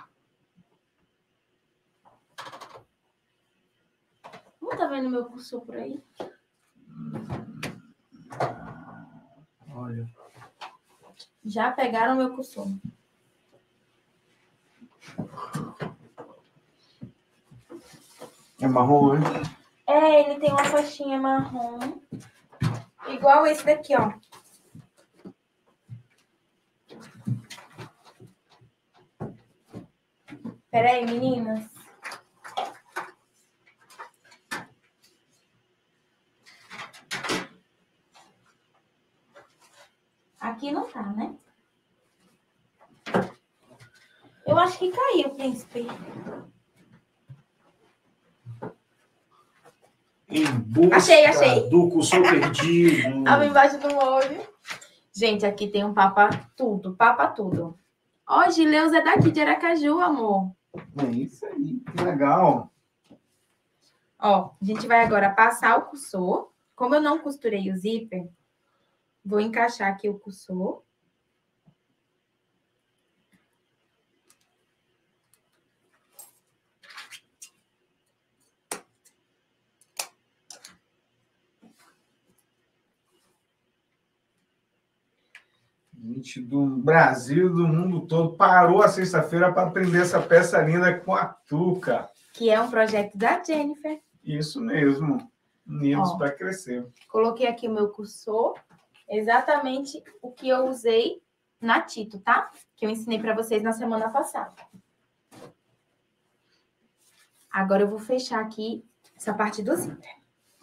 Não tá vendo meu cursor por aí? Olha. Já pegaram meu cursor. É marrom, né? É, ele tem uma faixinha marrom. Igual esse daqui, ó. Peraí, meninas. Aqui não tá, né? Eu acho que caiu, príncipe. Em busca Achei. do cursor perdido. Tava embaixo do molho. Gente, aqui tem um papa tudo. Ó, Gileus é daqui de Aracaju, amor. É isso aí, que legal. Ó, a gente vai agora passar o cursor. Como eu não costurei o zíper, vou encaixar aqui o cursor. Gente do Brasil, do mundo todo, parou a sexta-feira para aprender essa peça linda com a Tuca. Que é um projeto da Jennifer. Isso mesmo. Unidos Ó. para crescer. Coloquei aqui o meu cursor. Exatamente o que eu usei na Tito, tá? Que eu ensinei para vocês na semana passada. Agora eu vou fechar aqui essa parte do zíper.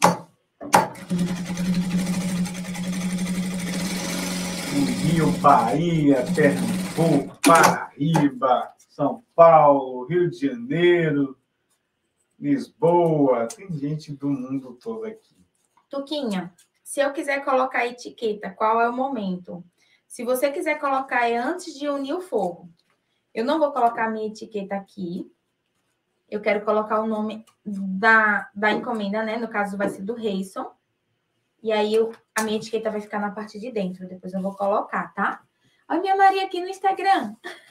Rio, Bahia, Pernambuco, Paraíba, São Paulo, Rio de Janeiro, Lisboa. Tem gente do mundo todo aqui. Tuquinha, se eu quiser colocar a etiqueta, qual é o momento? Se você quiser colocar, é antes de unir o forro. Eu não vou colocar a minha etiqueta aqui. Eu quero colocar o nome da encomenda, né? No caso, vai ser do Reison. E aí, a minha etiqueta vai ficar na parte de dentro. Depois eu vou colocar, tá? Olha minha Maria aqui no Instagram.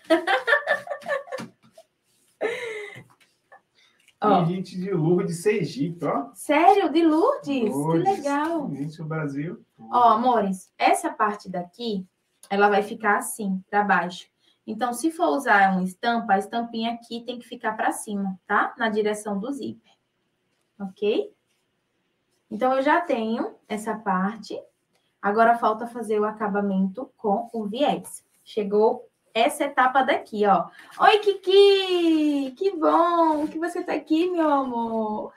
Tem gente de Lourdes, Sergipe, ó. Sério? De Lourdes? Lourdes. Que legal. Gente do Brasil. Ó, amores, essa parte daqui, ela vai ficar assim, para baixo. Então, se for usar uma estampa, a estampinha aqui tem que ficar para cima, tá? Na direção do zíper. Ok? Então, eu já tenho essa parte. Agora, falta fazer o acabamento com o viés. Chegou essa etapa daqui, ó. Oi, Kiki! Que bom que você tá aqui, meu amor.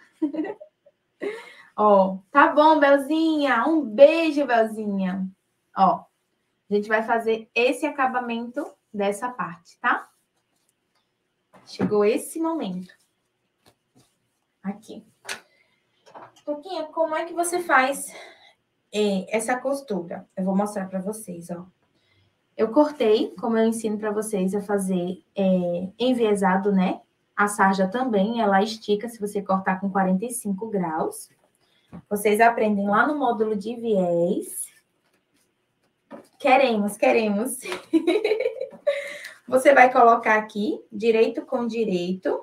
Ó, tá bom, Belzinha? Um beijo, Belzinha. Ó, a gente vai fazer esse acabamento dessa parte, tá? Chegou esse momento. Aqui. Toquinha, como é que você faz essa costura? Eu vou mostrar para vocês, ó. Eu cortei, como eu ensino para vocês a fazer enviesado, né? A sarja também, ela estica se você cortar com 45 graus. Vocês aprendem lá no módulo de viés. Queremos. Você vai colocar aqui, direito com direito.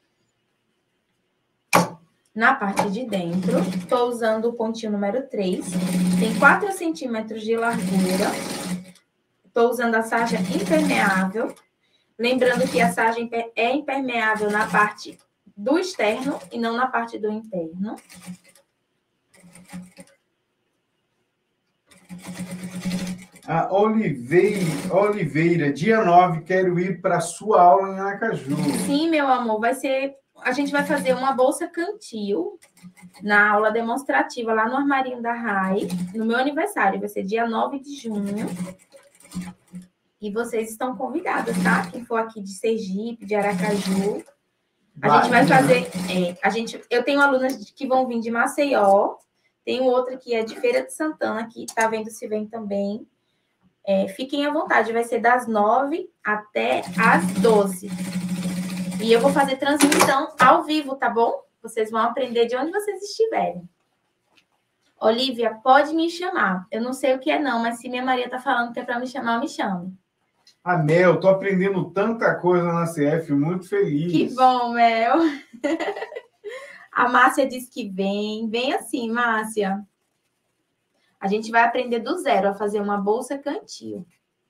Na parte de dentro, estou usando o pontinho número 3. Tem 4 centímetros de largura. Estou usando a sarja impermeável. Lembrando que a sarja é impermeável na parte do externo e não na parte do interno. A Oliveira, dia 9, quero ir para a sua aula em Aracaju. Sim, meu amor, vai ser... A gente vai fazer uma bolsa cantil na aula demonstrativa lá no Armarinho da Rai, no meu aniversário. Vai ser dia 9 de junho. E vocês estão convidadas, tá? Quem for aqui de Sergipe, de Aracaju. A gente vai fazer... eu tenho alunas que vão vir de Maceió. Tem outra que é de Feira de Santana, que tá vendo se vem também. Fiquem à vontade, vai ser das 9 até as 12. E eu vou fazer transmissão ao vivo, tá bom? Vocês vão aprender de onde vocês estiverem. Olivia, pode me chamar. Eu não sei o que é não, mas se minha Maria tá falando que é para me chamar, me chame. A Mel, tô aprendendo tanta coisa na CF, muito feliz. Que bom, Mel. A Márcia disse que vem. Vem assim, Márcia. A gente vai aprender do zero a fazer uma bolsa cantil.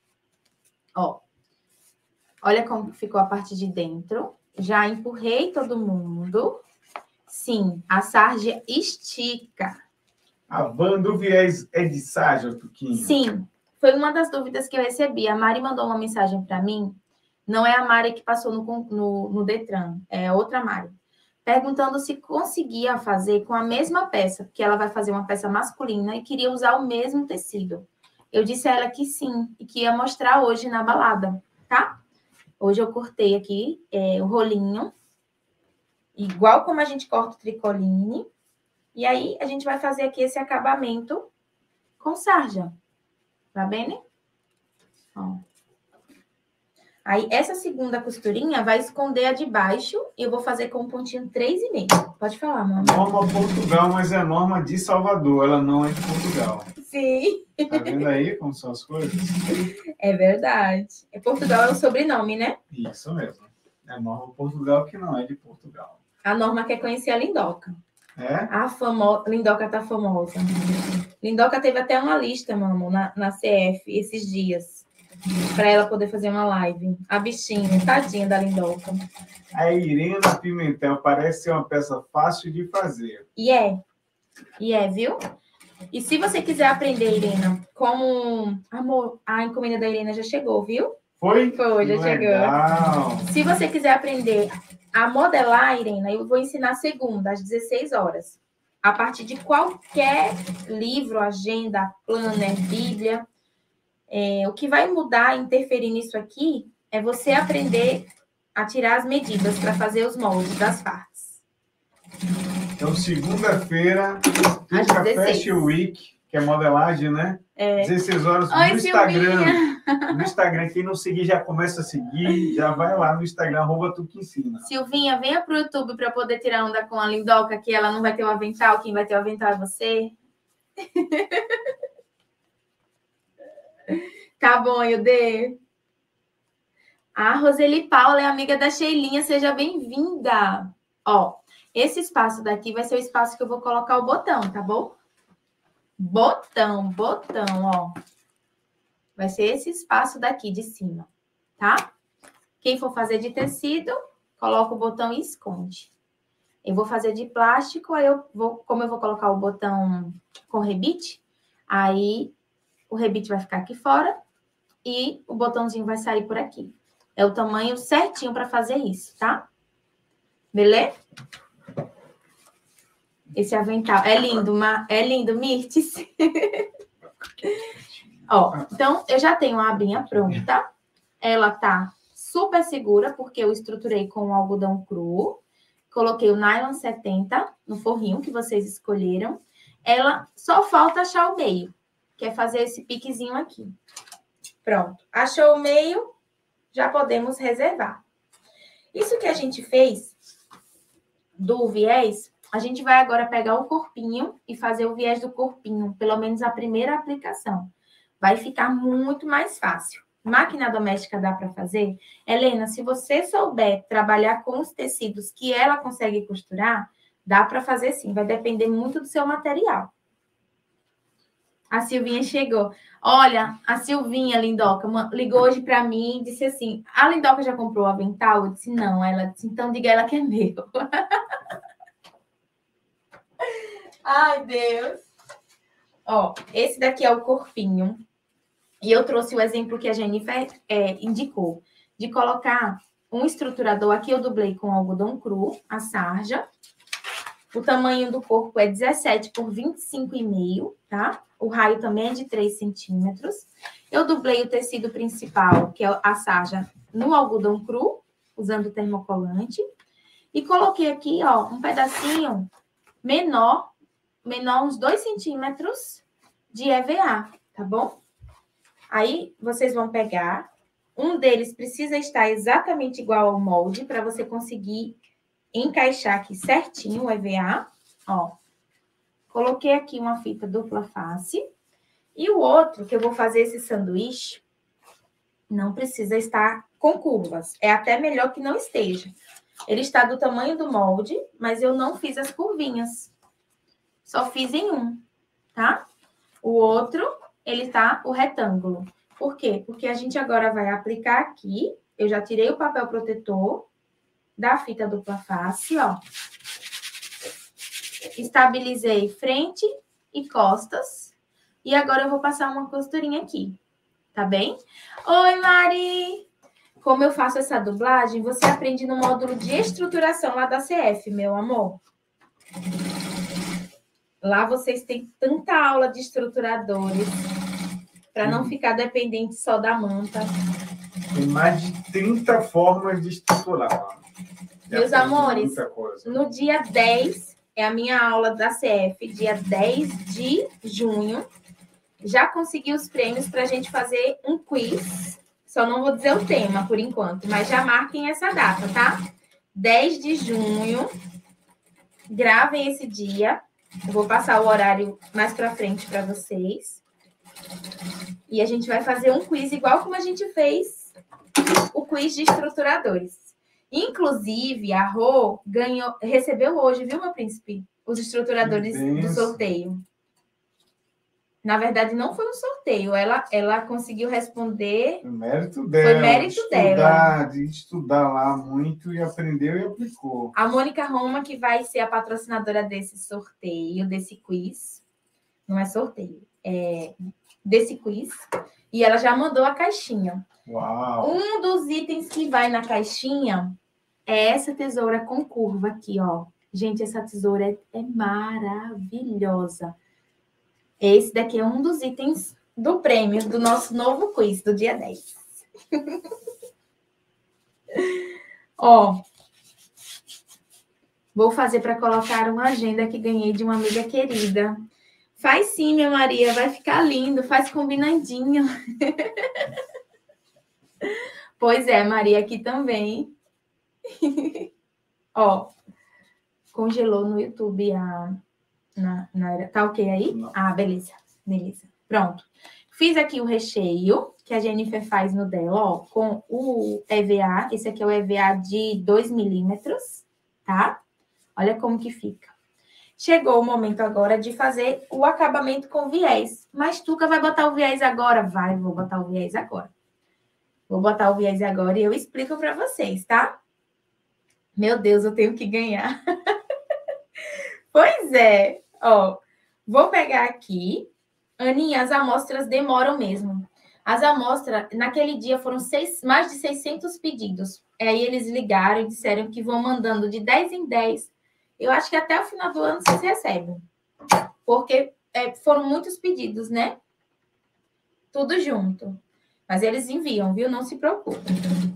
Ó. Olha como ficou a parte de dentro. Já empurrei todo mundo. Sim, a sarja estica. A van do viés é de sarja, Tuquinha? Sim, foi uma das dúvidas que eu recebi. A Mari mandou uma mensagem para mim. Não é a Mari que passou no Detran, é outra Mari. Perguntando se conseguia fazer com a mesma peça, porque ela vai fazer uma peça masculina e queria usar o mesmo tecido. Eu disse a ela que sim, e que ia mostrar hoje na balada, tá? Hoje eu cortei aqui o rolinho, igual como a gente corta o tricoline. E aí, a gente vai fazer aqui esse acabamento com sarja. Tá bem? Ó. Aí, essa segunda costurinha vai esconder a de baixo e eu vou fazer com um pontinho 3,5. Pode falar, mamãe. Norma Portugal, mas é norma de Salvador, ela não é de Portugal. Sim. Tá vendo aí como são as coisas? É verdade. Portugal é o sobrenome, né? Isso mesmo. É Norma Portugal que não é de Portugal. A Norma quer conhecer a Lindoca. É? Lindoca tá famosa. Lindoca teve até uma lista, meu amor, na CF esses dias. Para ela poder fazer uma live. A bichinha, tadinha da Lindoca. A Irena Pimentel parece ser uma peça fácil de fazer. E é, viu? E se você quiser aprender, Irena, como... Amor, a encomenda da Irena já chegou, viu? Foi? Foi, já chegou. Se você quiser aprender a modelar, Irena, eu vou ensinar segunda, às 16 horas. A partir de qualquer livro, agenda, planner, bíblia. O que vai mudar, interferir nisso aqui, é você aprender a tirar as medidas para fazer os moldes das partes. Então, segunda-feira, às Tuca 16. Fashion Week, que é modelagem, né? 16 horas no Instagram. Silvinha. No Instagram, quem não seguir já começa a seguir, já vai lá no Instagram, @tuquensina. Silvinha, venha pro YouTube para poder tirar onda com a Lindoca, que ela não vai ter o avental, quem vai ter o avental é você. Tá bom, Yudê. A Roseli Paula é amiga da Sheilinha, seja bem-vinda. Ó, esse espaço daqui vai ser o espaço que eu vou colocar o botão, tá bom? Botão, ó. Vai ser esse espaço daqui de cima, tá? Quem for fazer de tecido, coloca o botão e esconde. Eu vou fazer de plástico, aí como eu vou colocar o botão com rebite, aí o rebite vai ficar aqui fora e o botãozinho vai sair por aqui. É o tamanho certinho para fazer isso, tá? Beleza? Esse avental é lindo, Mirtes. Ó, então, eu já tenho a abinha pronta. Ela tá super segura, porque eu estruturei com o algodão cru. Coloquei o nylon 70 no forrinho que vocês escolheram. Ela só falta achar o meio, que é fazer esse piquezinho aqui. Pronto. Achou o meio, já podemos reservar. Isso que a gente fez do viés, a gente vai agora pegar o corpinho e fazer o viés do corpinho, pelo menos a primeira aplicação. Vai ficar muito mais fácil. Máquina doméstica dá para fazer? Helena, se você souber trabalhar com os tecidos que ela consegue costurar, dá para fazer sim. Vai depender muito do seu material. A Silvinha chegou. Olha, a Silvinha, Lindoca, ligou hoje para mim e disse assim, a Lindoca já comprou o avental? Eu disse, não. Ela disse, então diga ela que é meu. Ai, Deus. Ó, esse daqui é o corpinho. E eu trouxe o exemplo que a Jennifer indicou, de colocar um estruturador. Aqui eu dublei com algodão cru, a sarja. O tamanho do corpo é 17 por 25,5, tá? O raio também é de 3 centímetros. Eu dublei o tecido principal, que é a sarja, no algodão cru, usando termocolante. E coloquei aqui, ó, um pedacinho menor, menor uns 2 centímetros de EVA, tá bom? Aí, vocês vão pegar, um deles precisa estar exatamente igual ao molde, para você conseguir encaixar aqui certinho o EVA, ó. Coloquei aqui uma fita dupla face, e o outro, que eu vou fazer esse sanduíche, não precisa estar com curvas, é até melhor que não esteja. Ele está do tamanho do molde, mas eu não fiz as curvinhas, só fiz em um, tá? O outro, ele tá o retângulo. Por quê? Porque a gente agora vai aplicar aqui. Eu já tirei o papel protetor da fita dupla face, ó. Estabilizei frente e costas. E agora eu vou passar uma costurinha aqui, tá bem? Oi, Mari! Como eu faço essa dublagem, você aprende no módulo de estruturação lá da CF, meu amor. Lá vocês têm tanta aula de estruturadores, para não ficar dependente só da manta. Tem mais de 30 formas de estruturar. Meus amores, no dia 10, é a minha aula da CF, dia 10 de junho. Já consegui os prêmios para a gente fazer um quiz. Só não vou dizer o tema por enquanto, mas já marquem essa data, tá? 10 de junho. Gravem esse dia. Eu vou passar o horário mais para frente para vocês. E a gente vai fazer um quiz igual como a gente fez o quiz de estruturadores. Inclusive, a Rô recebeu hoje, viu, meu príncipe? Os estruturadores do sorteio. Na verdade, não foi um sorteio. Ela conseguiu responder. Foi mérito dela. Foi mérito dela. De estudar lá muito e aprendeu e aplicou. A Mônica Roma, que vai ser a patrocinadora desse sorteio, desse quiz. Não é sorteio, é desse quiz. E ela já mandou a caixinha. Uau! Um dos itens que vai na caixinha é essa tesoura com curva aqui, ó. Gente, essa tesoura é maravilhosa. Esse daqui é um dos itens do prêmio do nosso novo quiz do dia 10. Ó, vou fazer para colocar uma agenda que ganhei de uma amiga querida. Faz sim, minha Maria, vai ficar lindo, faz combinandinho. Pois é, Maria, aqui também. Ó, congelou no YouTube tá ok aí? Não. Ah, beleza. Pronto. Fiz aqui o recheio, que a Jennifer faz no dela, ó, com o EVA. Esse aqui é o EVA de 2 milímetros, tá? Olha como que fica. Chegou o momento agora de fazer o acabamento com viés. Mas Tuca vai botar o viés agora? Vai, vou botar o viés agora. Vou botar o viés agora e eu explico para vocês, tá? Meu Deus, eu tenho que ganhar. Pois é. Ó, vou pegar aqui. Aninha, as amostras demoram mesmo. As amostras, naquele dia, foram mais de 600 pedidos. Aí eles ligaram e disseram que vão mandando de 10 em 10. Eu acho que até o final do ano vocês recebem. Porque foram muitos pedidos, né? Tudo junto. Mas eles enviam, viu? Não se preocupem.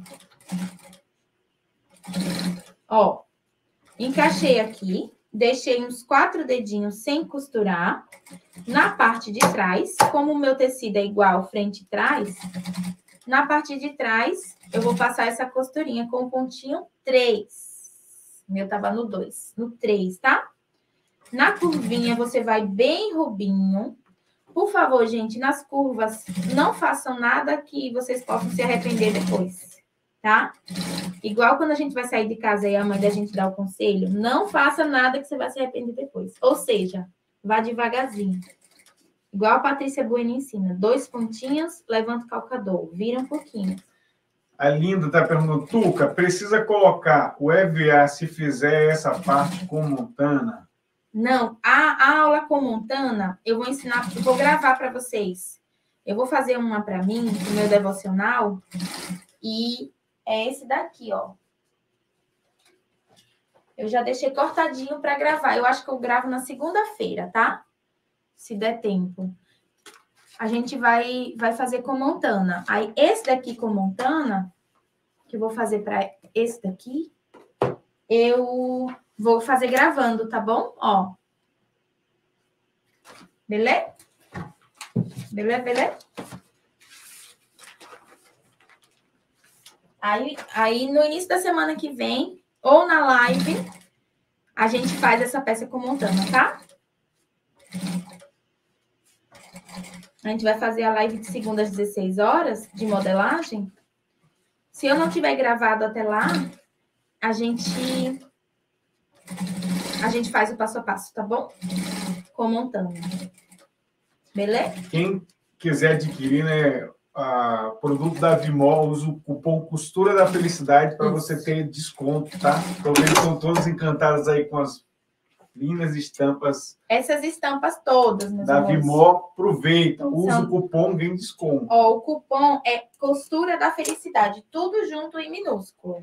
Ó, encaixei aqui. Deixei uns 4 dedinhos sem costurar. Na parte de trás, como o meu tecido é igual frente e trás, na parte de trás, eu vou passar essa costurinha com o pontinho 3. O meu tava no 2, no 3, tá? Na curvinha, você vai bem rubinho. Por favor, gente, nas curvas, não façam nada que vocês possam se arrepender depois, tá? Igual quando a gente vai sair de casa e a mãe da gente dá o conselho, não faça nada que você vai se arrepender depois. Ou seja, vá devagarzinho. Igual a Patrícia Bueno ensina. 2 pontinhos, levanta o calcador. Vira um pouquinho. A Linda está perguntando, Tuca, precisa colocar o EVA se fizer essa parte com montana? Não, a aula com montana, eu vou ensinar, eu vou gravar para vocês. Eu vou fazer uma para mim, o meu devocional, e é esse daqui, ó. Eu já deixei cortadinho para gravar. Eu acho que eu gravo na segunda-feira, tá? Se der tempo. A gente vai fazer com montana. Aí, esse daqui com montana, que eu vou fazer para esse daqui, eu vou fazer gravando, tá bom? Ó. Beleza? Beleza? Aí, no início da semana que vem, ou na live, a gente faz essa peça com montana, tá? A gente vai fazer a live de segunda às 16 horas, de modelagem. Se eu não tiver gravado até lá, a gente faz o passo a passo, tá bom? Com montana. Beleza? Quem quiser adquirir, né, produto da Vimol, usa o cupom Costura da Felicidade para você ter desconto, tá? Estou vendo que estão todos encantados aí com as lindas estampas. Essas estampas todas, meus da amores. Vimol, aproveita, usa o cupom, ganha desconto. Ó, o cupom é Costura da Felicidade, tudo junto em minúsculo.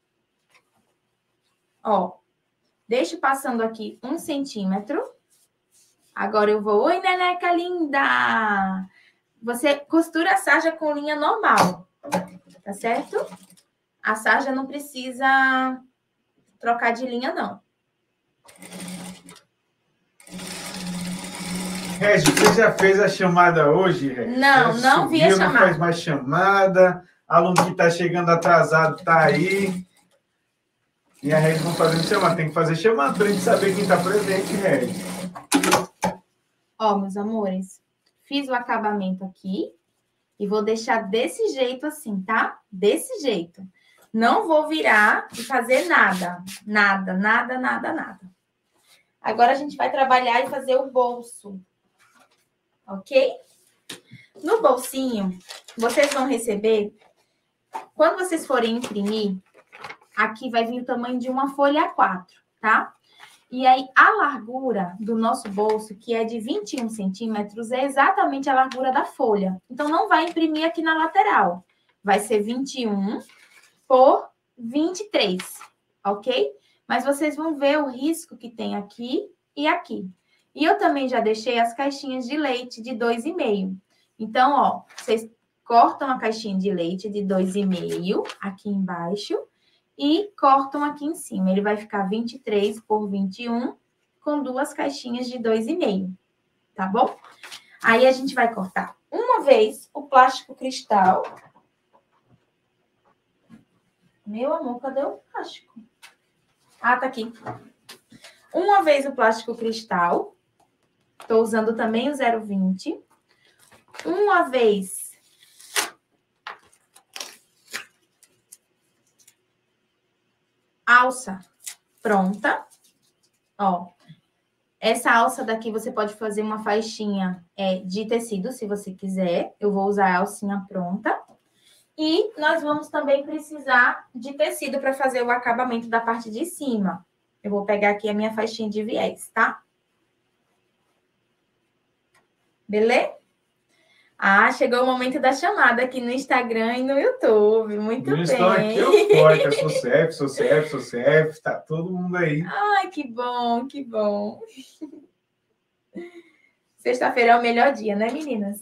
Ó, deixo passando aqui 1 centímetro. Agora eu vou... Oi, Neneca linda! Você costura a sarja com linha normal, tá certo? A sarja não precisa trocar de linha, não. Regi, você já fez a chamada hoje, Regi? Não vi a chamada. Não faz mais chamada. Aluno que está chegando atrasado está aí. E a Regi não fazendo chamada. Tem que fazer chamada para a gente saber quem está presente, Regi. Ó, meus amores, fiz o acabamento aqui e vou deixar desse jeito assim, tá? Desse jeito. Não vou virar e fazer nada. Nada. Agora a gente vai trabalhar e fazer o bolso. Ok? No bolsinho, vocês vão receber... Quando vocês forem imprimir, aqui vai vir o tamanho de uma folha A4, tá? E aí, a largura do nosso bolso, que é de 21 centímetros, é exatamente a largura da folha. Então, não vai imprimir aqui na lateral. Vai ser 21 por 23, ok? Mas vocês vão ver o risco que tem aqui e aqui. E eu também já deixei as caixinhas de leite de 2,5. Então, ó, vocês cortam a caixinha de leite de 2,5 aqui embaixo e cortam aqui em cima. Ele vai ficar 23 por 21 com 2 caixinhas de 2,5, tá bom? Aí a gente vai cortar uma vez o plástico cristal. Meu amor, cadê o plástico? Ah, tá aqui. Uma vez o plástico cristal. Estou usando também o 0,20. Uma vez alça pronta. Ó, essa alça daqui você pode fazer uma faixinha de tecido, se você quiser. Eu vou usar a alcinha pronta. E nós vamos também precisar de tecido para fazer o acabamento da parte de cima. Eu vou pegar aqui a minha faixinha de viés, tá? Beleza? Ah, chegou o momento da chamada aqui no Instagram e no YouTube. Muito bem. Estão aqui eufóricas. Sou CF. Tá todo mundo aí. Ai, que bom, que bom. Sexta-feira é o melhor dia, né, meninas?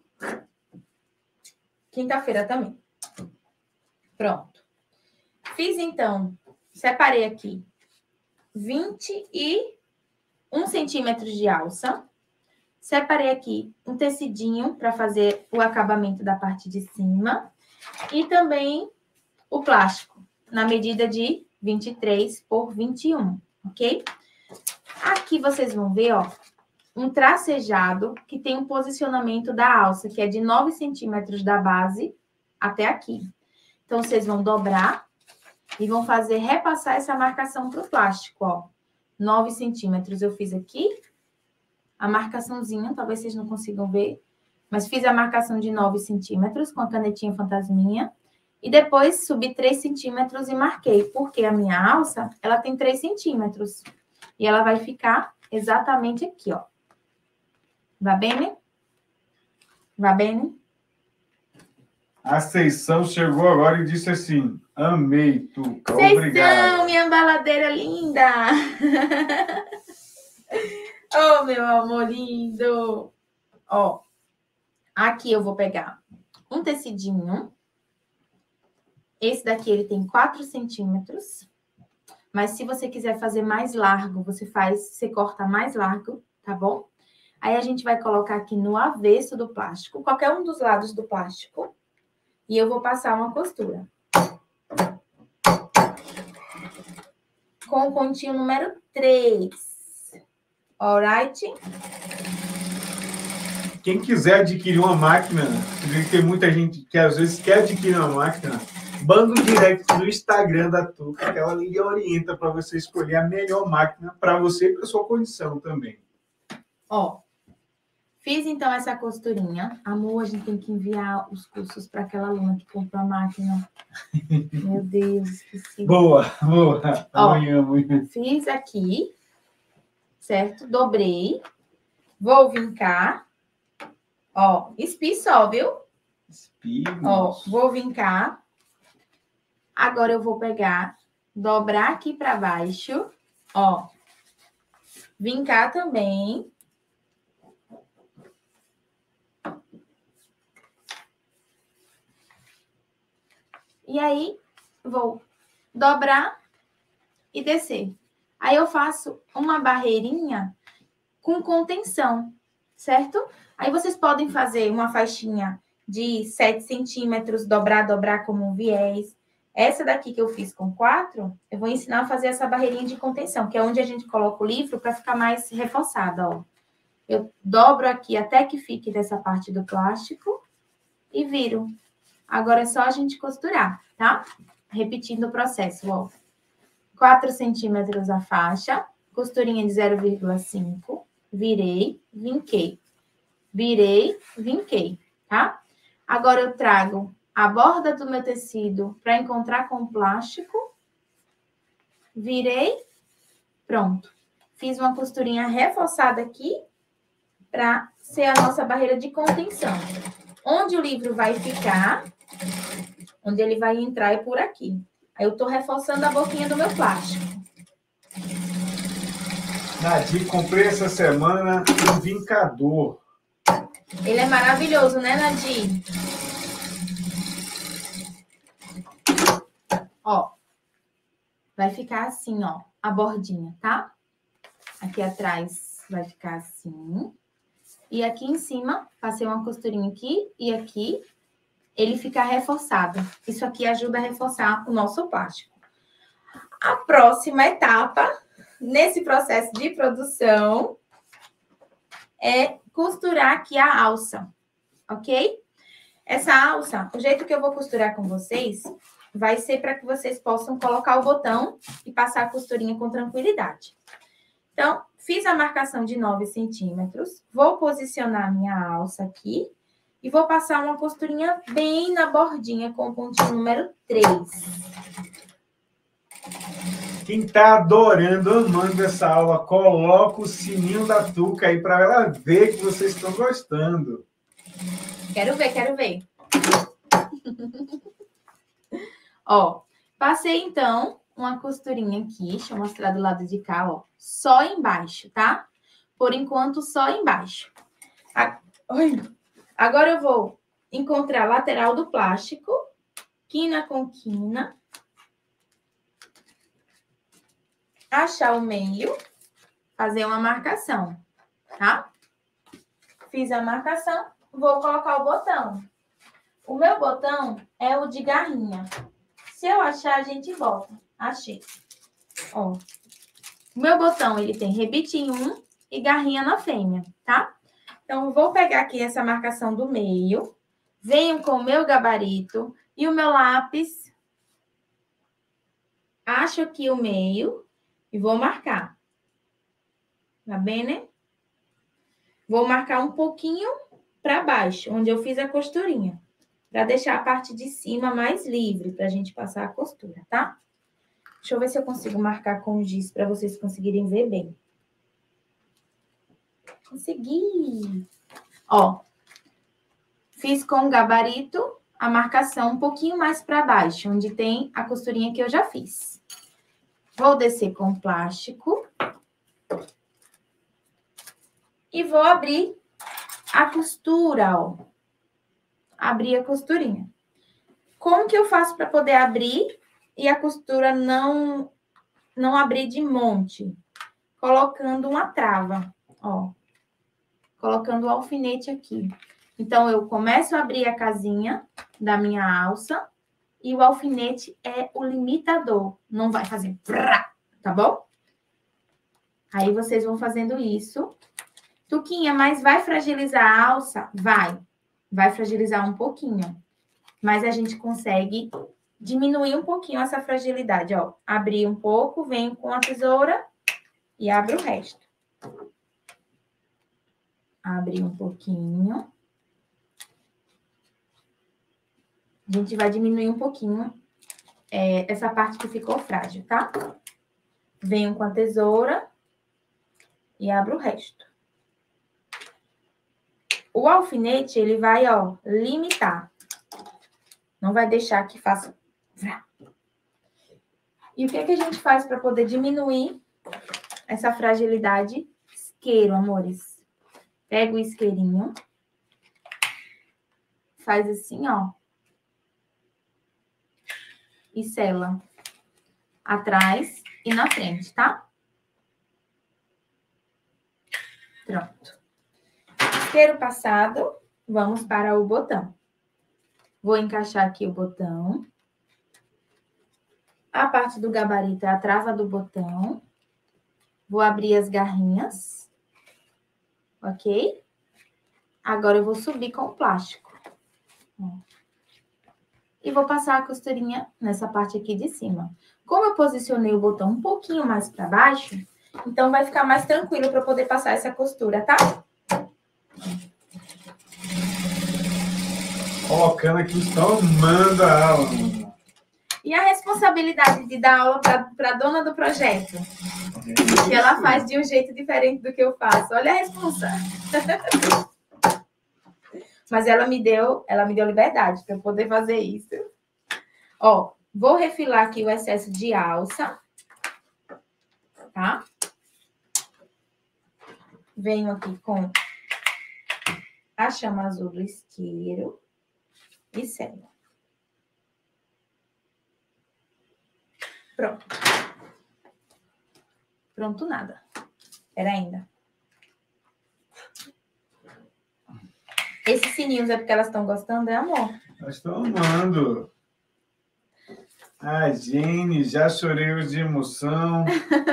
Quinta-feira também. Pronto. Fiz, então, separei aqui 21 centímetros de alça. Separei aqui um tecidinho para fazer o acabamento da parte de cima. E também o plástico, na medida de 23 por 21, ok? Aqui vocês vão ver, ó, um tracejado que tem um posicionamento da alça, que é de 9 centímetros da base até aqui. Então, vocês vão dobrar e vão repassar essa marcação para o plástico, ó. 9 centímetros eu fiz aqui. A marcaçãozinha, talvez vocês não consigam ver, mas fiz a marcação de 9 centímetros com a canetinha fantasminha. E depois subi 3 centímetros e marquei, porque a minha alça, ela tem 3 centímetros. E ela vai ficar exatamente aqui, ó. Va bene? Va bene? A Seição chegou agora e disse assim, amei, Tuca, Seição, obrigado. minha baladeira linda! Oh, meu amor lindo! Ó, aqui eu vou pegar um tecidinho. Esse daqui, ele tem 4 centímetros. Mas se você quiser fazer mais largo, você corta mais largo, tá bom? Aí a gente vai colocar aqui no avesso do plástico, qualquer um dos lados do plástico. E eu vou passar uma costura. Com o pontinho número 3. Alright? Quem quiser adquirir uma máquina, tem muita gente que às vezes quer adquirir uma máquina, manda um direct no Instagram da Tuca, que ela lhe orienta para você escolher a melhor máquina para você e para sua condição também. Ó, fiz então essa costurinha. Amor, a gente tem que enviar os cursos para aquela aluna que comprou a máquina. Meu Deus, esqueci. Boa. Ó, Amanhã. Fiz aqui, certo? Dobrei. Vou vincar. Ó, espi só, viu? Ó, vou vincar. Agora eu vou pegar, dobrar aqui para baixo. Ó, vincar também. E aí, vou dobrar e descer. Aí eu faço uma barreirinha com contenção, certo? Aí vocês podem fazer uma faixinha de 7 centímetros, dobrar como um viés. Essa daqui que eu fiz com 4, eu vou ensinar a fazer essa barreirinha de contenção, que é onde a gente coloca o livro para ficar mais reforçada, ó. Eu dobro aqui até que fique dessa parte do plástico e viro. Agora é só a gente costurar, tá? Repetindo o processo, ó. 4 centímetros a faixa, costurinha de 0,5, virei, vinquei. Virei, vinquei, tá? Agora eu trago a borda do meu tecido para encontrar com o plástico. Virei, pronto. Fiz uma costurinha reforçada aqui para ser a nossa barreira de contenção. Onde o livro vai ficar, onde ele vai entrar é por aqui. Aí eu tô reforçando a boquinha do meu plástico. Nadir, comprei essa semana um vincador. Ele é maravilhoso, né, Nadir? Ó, vai ficar assim, ó, a bordinha, tá? Aqui atrás vai ficar assim. E aqui em cima, passei uma costurinha aqui e aqui, ele fica reforçado. Isso aqui ajuda a reforçar o nosso plástico. A próxima etapa, nesse processo de produção, é costurar aqui a alça, ok? Essa alça, o jeito que eu vou costurar com vocês, vai ser para que vocês possam colocar o botão e passar a costurinha com tranquilidade. Então, fiz a marcação de 9 centímetros, vou posicionar a minha alça aqui e vou passar uma costurinha bem na bordinha com o pontinho número 3. Quem tá adorando, amando essa aula, coloca o sininho da Tuca aí para ela ver que vocês estão gostando. Quero ver, quero ver. Ó, passei então uma costurinha aqui, deixa eu mostrar do lado de cá, ó, só embaixo, tá? Por enquanto, só embaixo. Agora eu vou encontrar a lateral do plástico, quina com quina, achar o meio, fazer uma marcação, tá? Fiz a marcação, vou colocar o botão. O meu botão é o de garrinha. Se eu achar, a gente volta. Achei. Ó. O meu botão, ele tem rebite em 1 e garrinha na fêmea, tá? Então, eu vou pegar aqui essa marcação do meio, venho com o meu gabarito e o meu lápis, acho aqui o meio e vou marcar. Tá bem, né? Vou marcar um pouquinho para baixo, onde eu fiz a costurinha, para deixar a parte de cima mais livre, para a gente passar a costura, tá? Deixa eu ver se eu consigo marcar com o giz para vocês conseguirem ver bem. Consegui! Ó, fiz com o gabarito a marcação um pouquinho mais para baixo, onde tem a costurinha que eu já fiz. Vou descer com plástico. E vou abrir a costura, ó. Abrir a costurinha. Como que eu faço para poder abrir e a costura não abrir de monte? Colocando uma trava, ó. colocando o alfinete aqui. Então, eu começo a abrir a casinha da minha alça e o alfinete é o limitador. Não vai fazer... Tá bom? Aí, vocês vão fazendo isso. Tuquinha, mas vai fragilizar a alça? Vai. Vai fragilizar um pouquinho. Mas a gente consegue diminuir um pouquinho essa fragilidade, ó. Abrir um pouco, venho com a tesoura e abro o resto. Abrir um pouquinho. A gente vai diminuir um pouquinho essa parte que ficou frágil, tá? Venho com a tesoura e abro o resto. O alfinete, ele vai, ó, limitar. Não vai deixar que faça... E o que a gente faz para poder diminuir essa fragilidade? Isqueiro, amores. Pega o isqueirinho. Faz assim, ó. E sela. Atrás e na frente, tá? Pronto. Isqueiro passado, vamos para o botão. Vou encaixar aqui o botão. A parte do gabarito é a trava do botão. Vou abrir as garrinhas. Ok? Agora eu vou subir com o plástico. E vou passar a costurinha nessa parte aqui de cima. Como eu posicionei o botão um pouquinho mais para baixo, então vai ficar mais tranquilo para poder passar essa costura, tá? Colocando aqui, estão amando a aula. E a responsabilidade de dar aula para a dona do projeto? Que ela faz de um jeito diferente do que eu faço. Olha a responsa. Mas ela me deu liberdade para eu poder fazer isso. Ó, vou refilar aqui o excesso de alça. Tá? Venho aqui com a chama azul do isqueiro e selo. Pronto. Pronto nada. Espera ainda. Esses sininhos é porque elas estão gostando, é, amor? Elas estão amando. Ai, Jenny, já chorei de emoção.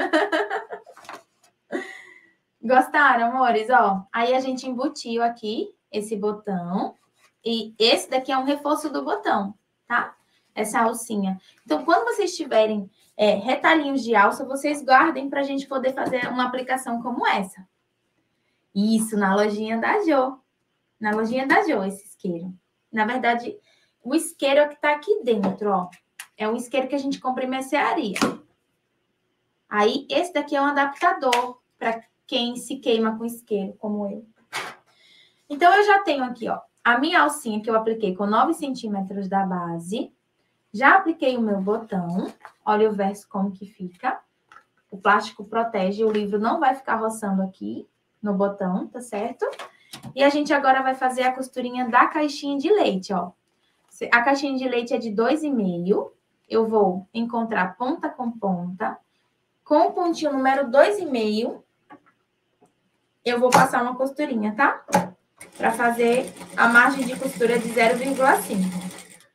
Gostaram, amores? Ó, aí a gente embutiu aqui esse botão. E esse daqui é um reforço do botão, tá? Essa alcinha. Então, quando vocês tiverem retalhinhos de alça, vocês guardem pra gente poder fazer uma aplicação como essa. Isso, na lojinha da Jo. Na lojinha da Jo, esse isqueiro. Na verdade, o isqueiro é que tá aqui dentro, ó. É um isqueiro que a gente compra em mercearia. Aí, esse daqui é um adaptador para quem se queima com isqueiro, como eu. Então, eu já tenho aqui, ó, a minha alcinha que eu apliquei com 9 centímetros da base. Já apliquei o meu botão. Olha o verso como que fica. O plástico protege, o livro não vai ficar roçando aqui no botão, tá certo? E a gente agora vai fazer a costurinha da caixinha de leite, ó. A caixinha de leite é de 2,5. Eu vou encontrar ponta com ponta. Com o pontinho número 2,5, eu vou passar uma costurinha, tá? Para fazer a margem de costura de 0,5.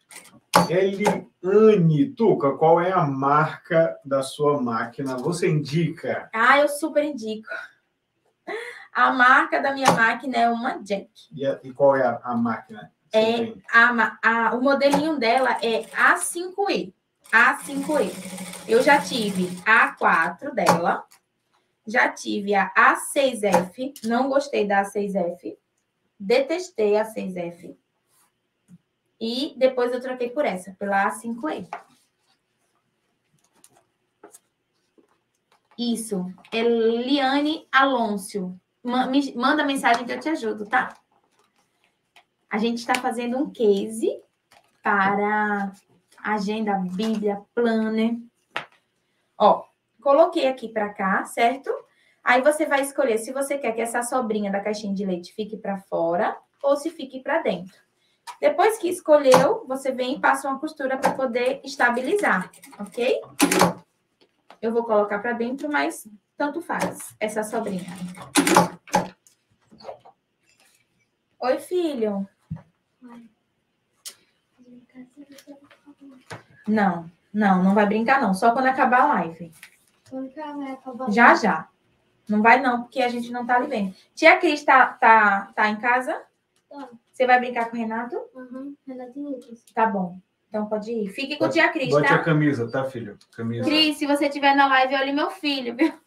Eliane, Tuca, qual é a marca da sua máquina? Você indica? Ah, eu super indico. A marca da minha máquina é uma Jack. E qual é a máquina? O modelinho dela é A5E. A5E. Eu já tive a A4 dela. Já tive a A6F. Não gostei da A6F. Detestei a A6F. E depois eu troquei por essa, pela A5E. Isso. Eliane Alonso. Manda mensagem que eu te ajudo, tá? A gente está fazendo um case para agenda, Bíblia, planner. Ó, coloquei aqui para cá, certo? Aí você vai escolher se você quer que essa sobrinha da caixinha de leite fique para fora ou se fique para dentro. Depois que escolheu, você vem e passa uma costura para poder estabilizar, ok? Eu vou colocar para dentro, mas tanto faz essa sobrinha. Oi, filho. Não vai brincar, não. Só quando acabar a live. Quando que ela vai acabar? Já. Não vai, não, porque a gente não tá ali vendo. Tia Cris tá em casa? Tá. Você vai brincar com o Renato? Renato e Lucas. Tá bom. Então pode ir. Fique com a tia Cris, Bote tá? a camisa, tá, filho? Camisa. Cris, se você estiver na live, olhe meu filho, viu?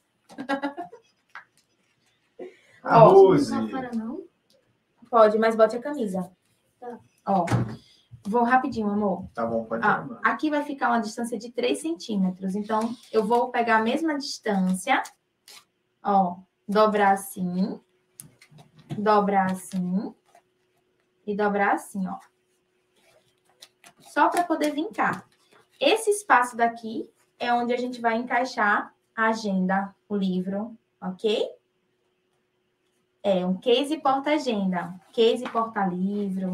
A Rose. Não fora, não? Pode, mas bote a camisa. Tá. Ó, vou rapidinho, amor. Tá bom, pode ir. Aqui vai ficar uma distância de 3 centímetros. Então, eu vou pegar a mesma distância. Ó, dobrar assim. Dobrar assim. E dobrar assim, ó. Só para poder vincar. Esse espaço daqui é onde a gente vai encaixar a agenda, o livro, ok? É um case porta-agenda, case porta-livro.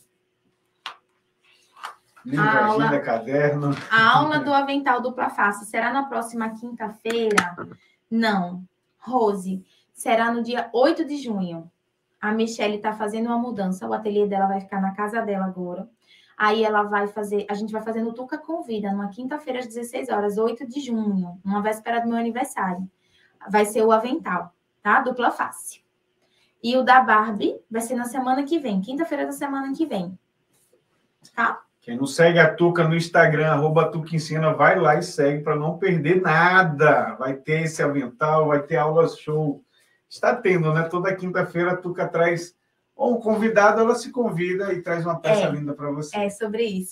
Livro, agenda, caderno. A aula do avental dupla face será na próxima quinta-feira? Não. Rose, será no dia 8 de junho. A Michelle está fazendo uma mudança, o ateliê dela vai ficar na casa dela agora. Aí ela vai fazer, a gente vai fazer no Tuca Convida, numa quinta-feira às 16 horas, 8 de junho, uma véspera do meu aniversário. Vai ser o avental, tá? Dupla face. E o da Barbie vai ser na semana que vem, quinta-feira da semana que vem. Tá? Quem não segue a Tuca no Instagram, @TucaEnsina, vai lá e segue para não perder nada. Vai ter esse avental, vai ter aula show. Está tendo, né? Toda quinta-feira a Tuca traz ou um convidado, ela se convida e traz uma peça linda para você. É sobre isso.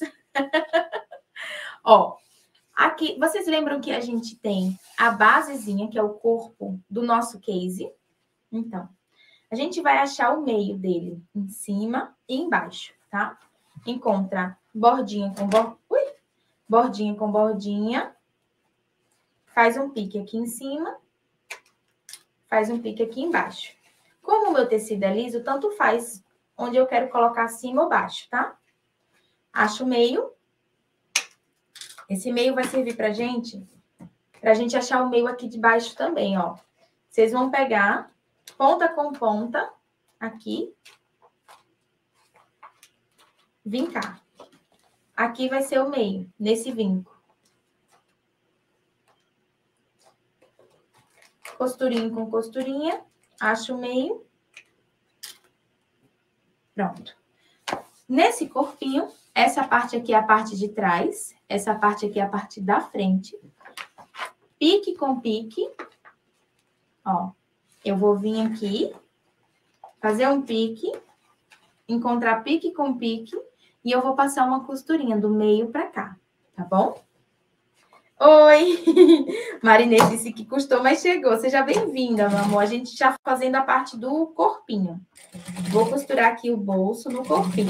Ó, aqui, vocês lembram que a gente tem a basezinha, que é o corpo do nosso case? Então, a gente vai achar o meio dele, em cima e embaixo, tá? Encontra bordinha com bordinha com bordinha. Faz um pique aqui em cima. Faz um pique aqui embaixo. Como o meu tecido é liso, tanto faz onde eu quero colocar acima ou baixo, tá? Acho o meio. Esse meio vai servir pra gente achar o meio aqui de baixo também, ó. Vocês vão pegar ponta com ponta aqui. Vincar. Aqui vai ser o meio, nesse vinco. Costurinha com costurinha. Acho o meio. Pronto. Nesse corpinho, essa parte aqui é a parte de trás. Essa parte aqui é a parte da frente. Pique com pique. Ó, eu vou vir aqui, fazer um pique, encontrar pique com pique, e eu vou passar uma costurinha do meio pra cá, tá bom? Oi! Marinês disse que custou, mas chegou. Seja bem-vinda, meu amor. A gente já fazendo a parte do corpinho. Vou costurar aqui o bolso no corpinho.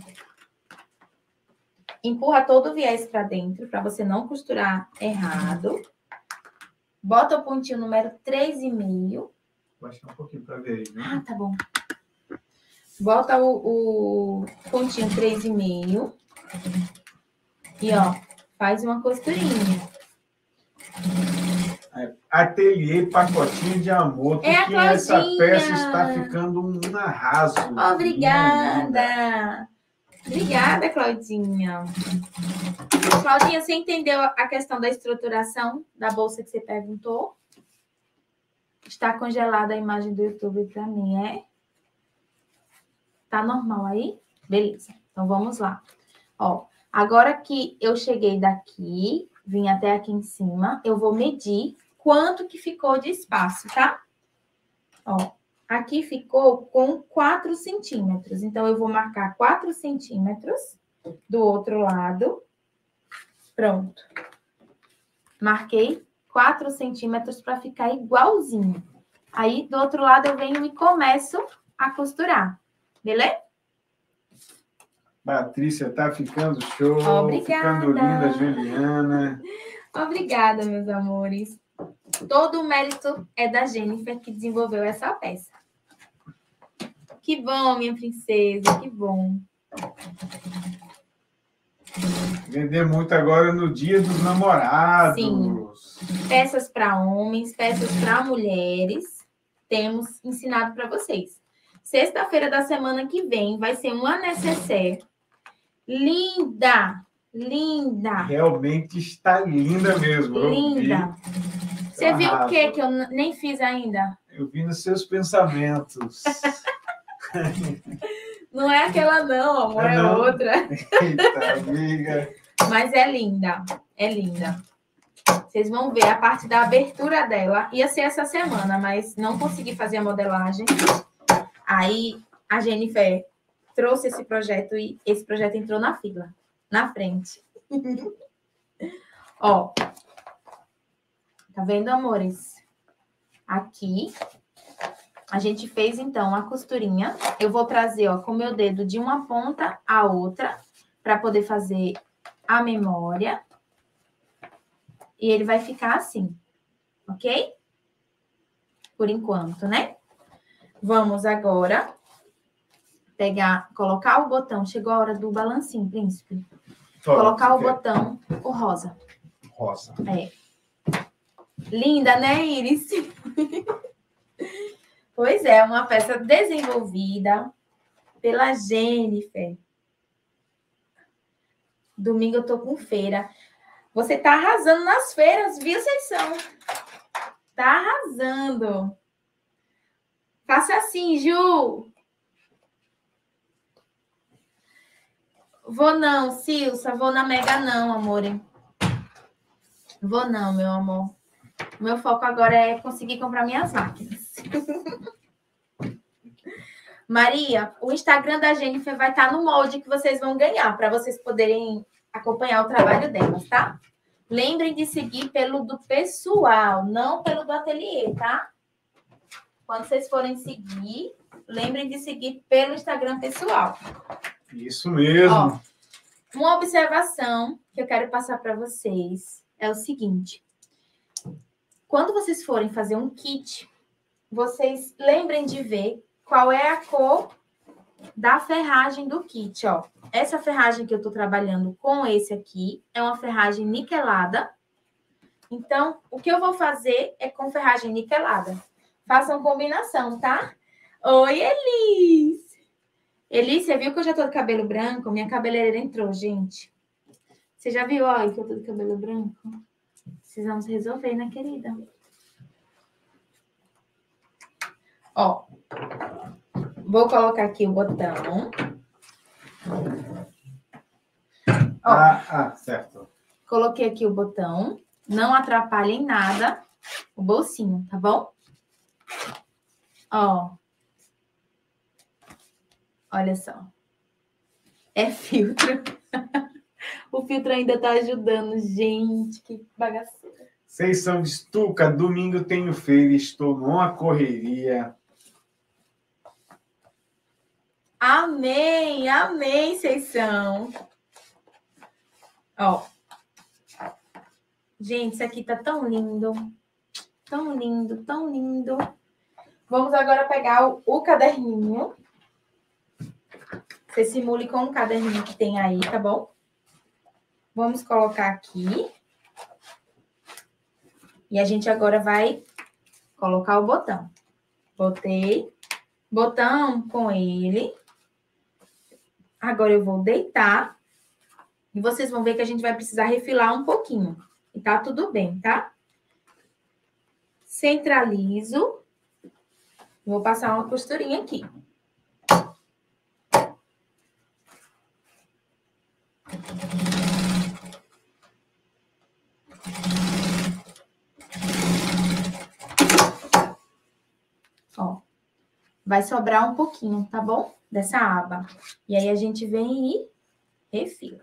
Empurra todo o viés para dentro, para você não costurar errado. Bota o pontinho número 3,5. Vou baixar um pouquinho para ver aí, né? Ah, tá bom. Bota o pontinho 3,5. E, ó, faz uma costurinha. Ateliê Pacotinho de Amor. É a Claudinha. Essa peça está ficando um arraso. Obrigada. Obrigada, Claudinha. Claudinha, você entendeu a questão da estruturação da bolsa que você perguntou? Está congelada a imagem do YouTube para mim, é? Tá normal aí? Beleza. Então, vamos lá. Ó, agora que eu cheguei daqui, vim até aqui em cima, eu vou medir quanto que ficou de espaço, tá? Ó, aqui ficou com 4 centímetros. Então, eu vou marcar 4 centímetros do outro lado. Pronto. Marquei 4 centímetros para ficar igualzinho. Aí, do outro lado, eu venho e começo a costurar. Beleza? Patrícia, tá ficando show. Obrigada. Ficando linda, Juliana. Obrigada, meus amores. Todo o mérito é da Jennifer, que desenvolveu essa peça. Que bom, minha princesa, que bom. Vender muito agora no Dia dos Namorados. Sim. Peças para homens, peças para mulheres. Temos ensinado para vocês. Sexta-feira da semana que vem vai ser uma nécessaire linda, linda, Realmente está linda mesmo. linda. Você viu o Arrasa. que eu nem fiz ainda? Eu vi nos seus pensamentos. Não é aquela não, amor, Ah, é não? outra. Eita, amiga. Mas é linda, é linda. Vocês vão ver a parte da abertura dela. Ia ser essa semana, mas não consegui fazer a modelagem. Aí a Jennifer trouxe esse projeto e esse projeto entrou na fila, na frente. Ó, tá vendo, amores? Aqui a gente fez então a costurinha. Eu vou trazer, ó, com o meu dedo de uma ponta à outra para poder fazer a memória. E ele vai ficar assim, ok? Por enquanto, né? Vamos agora pegar, colocar o botão. Chegou a hora do balancinho, príncipe. Colocar o botão, o rosa. Rosa. É. Linda, né, Iris? Pois é, uma peça desenvolvida pela Jennifer. Domingo eu tô com feira. Você tá arrasando nas feiras, viu, Seição? Tá arrasando. Faça assim, Ju. Vou não, Silsa. Vou na Mega não, amor. Vou não, meu amor. Meu foco agora é conseguir comprar minhas máquinas. Maria, o Instagram da Jennifer vai estar no molde que vocês vão ganhar, para vocês poderem acompanhar o trabalho delas, tá? Lembrem de seguir pelo do pessoal, não pelo do ateliê, tá? Quando vocês forem seguir, lembrem de seguir pelo Instagram pessoal. Isso mesmo. Ó, uma observação que eu quero passar para vocês é o seguinte. Quando vocês forem fazer um kit, vocês lembrem de ver qual é a cor da ferragem do kit, ó. Essa ferragem que eu tô trabalhando com esse aqui é uma ferragem niquelada. Então, o que eu vou fazer é com ferragem niquelada. Façam combinação, tá? Oi, Elis! Elis, você viu que eu já tô de cabelo branco? Minha cabeleireira entrou, gente. Você já viu, ó, que eu tô de cabelo branco? Precisamos resolver, né, querida? Ó, vou colocar aqui o botão. Ó, certo. coloquei aqui o botão. Não atrapalha em nada o bolsinho, tá bom? Ó. Olha só. É filtro. O filtro ainda tá ajudando, gente. Que bagaceira. Vocês são de Stuca, domingo tenho feira, estou numa correria. Amém, amém, vocês são. Ó. Gente, isso aqui tá tão lindo. Tão lindo, tão lindo. Vamos agora pegar o caderninho. Você simule com o caderninho que tem aí, tá bom? Vamos colocar aqui. E a gente agora vai colocar o botão. Botei. Botão com ele. Agora eu vou deitar. E vocês vão ver que a gente vai precisar refilar um pouquinho. E tá tudo bem, tá? Centralizo. Vou passar uma costurinha aqui. Ó. Vai sobrar um pouquinho, tá bom? Dessa aba. E aí a gente vem e refila.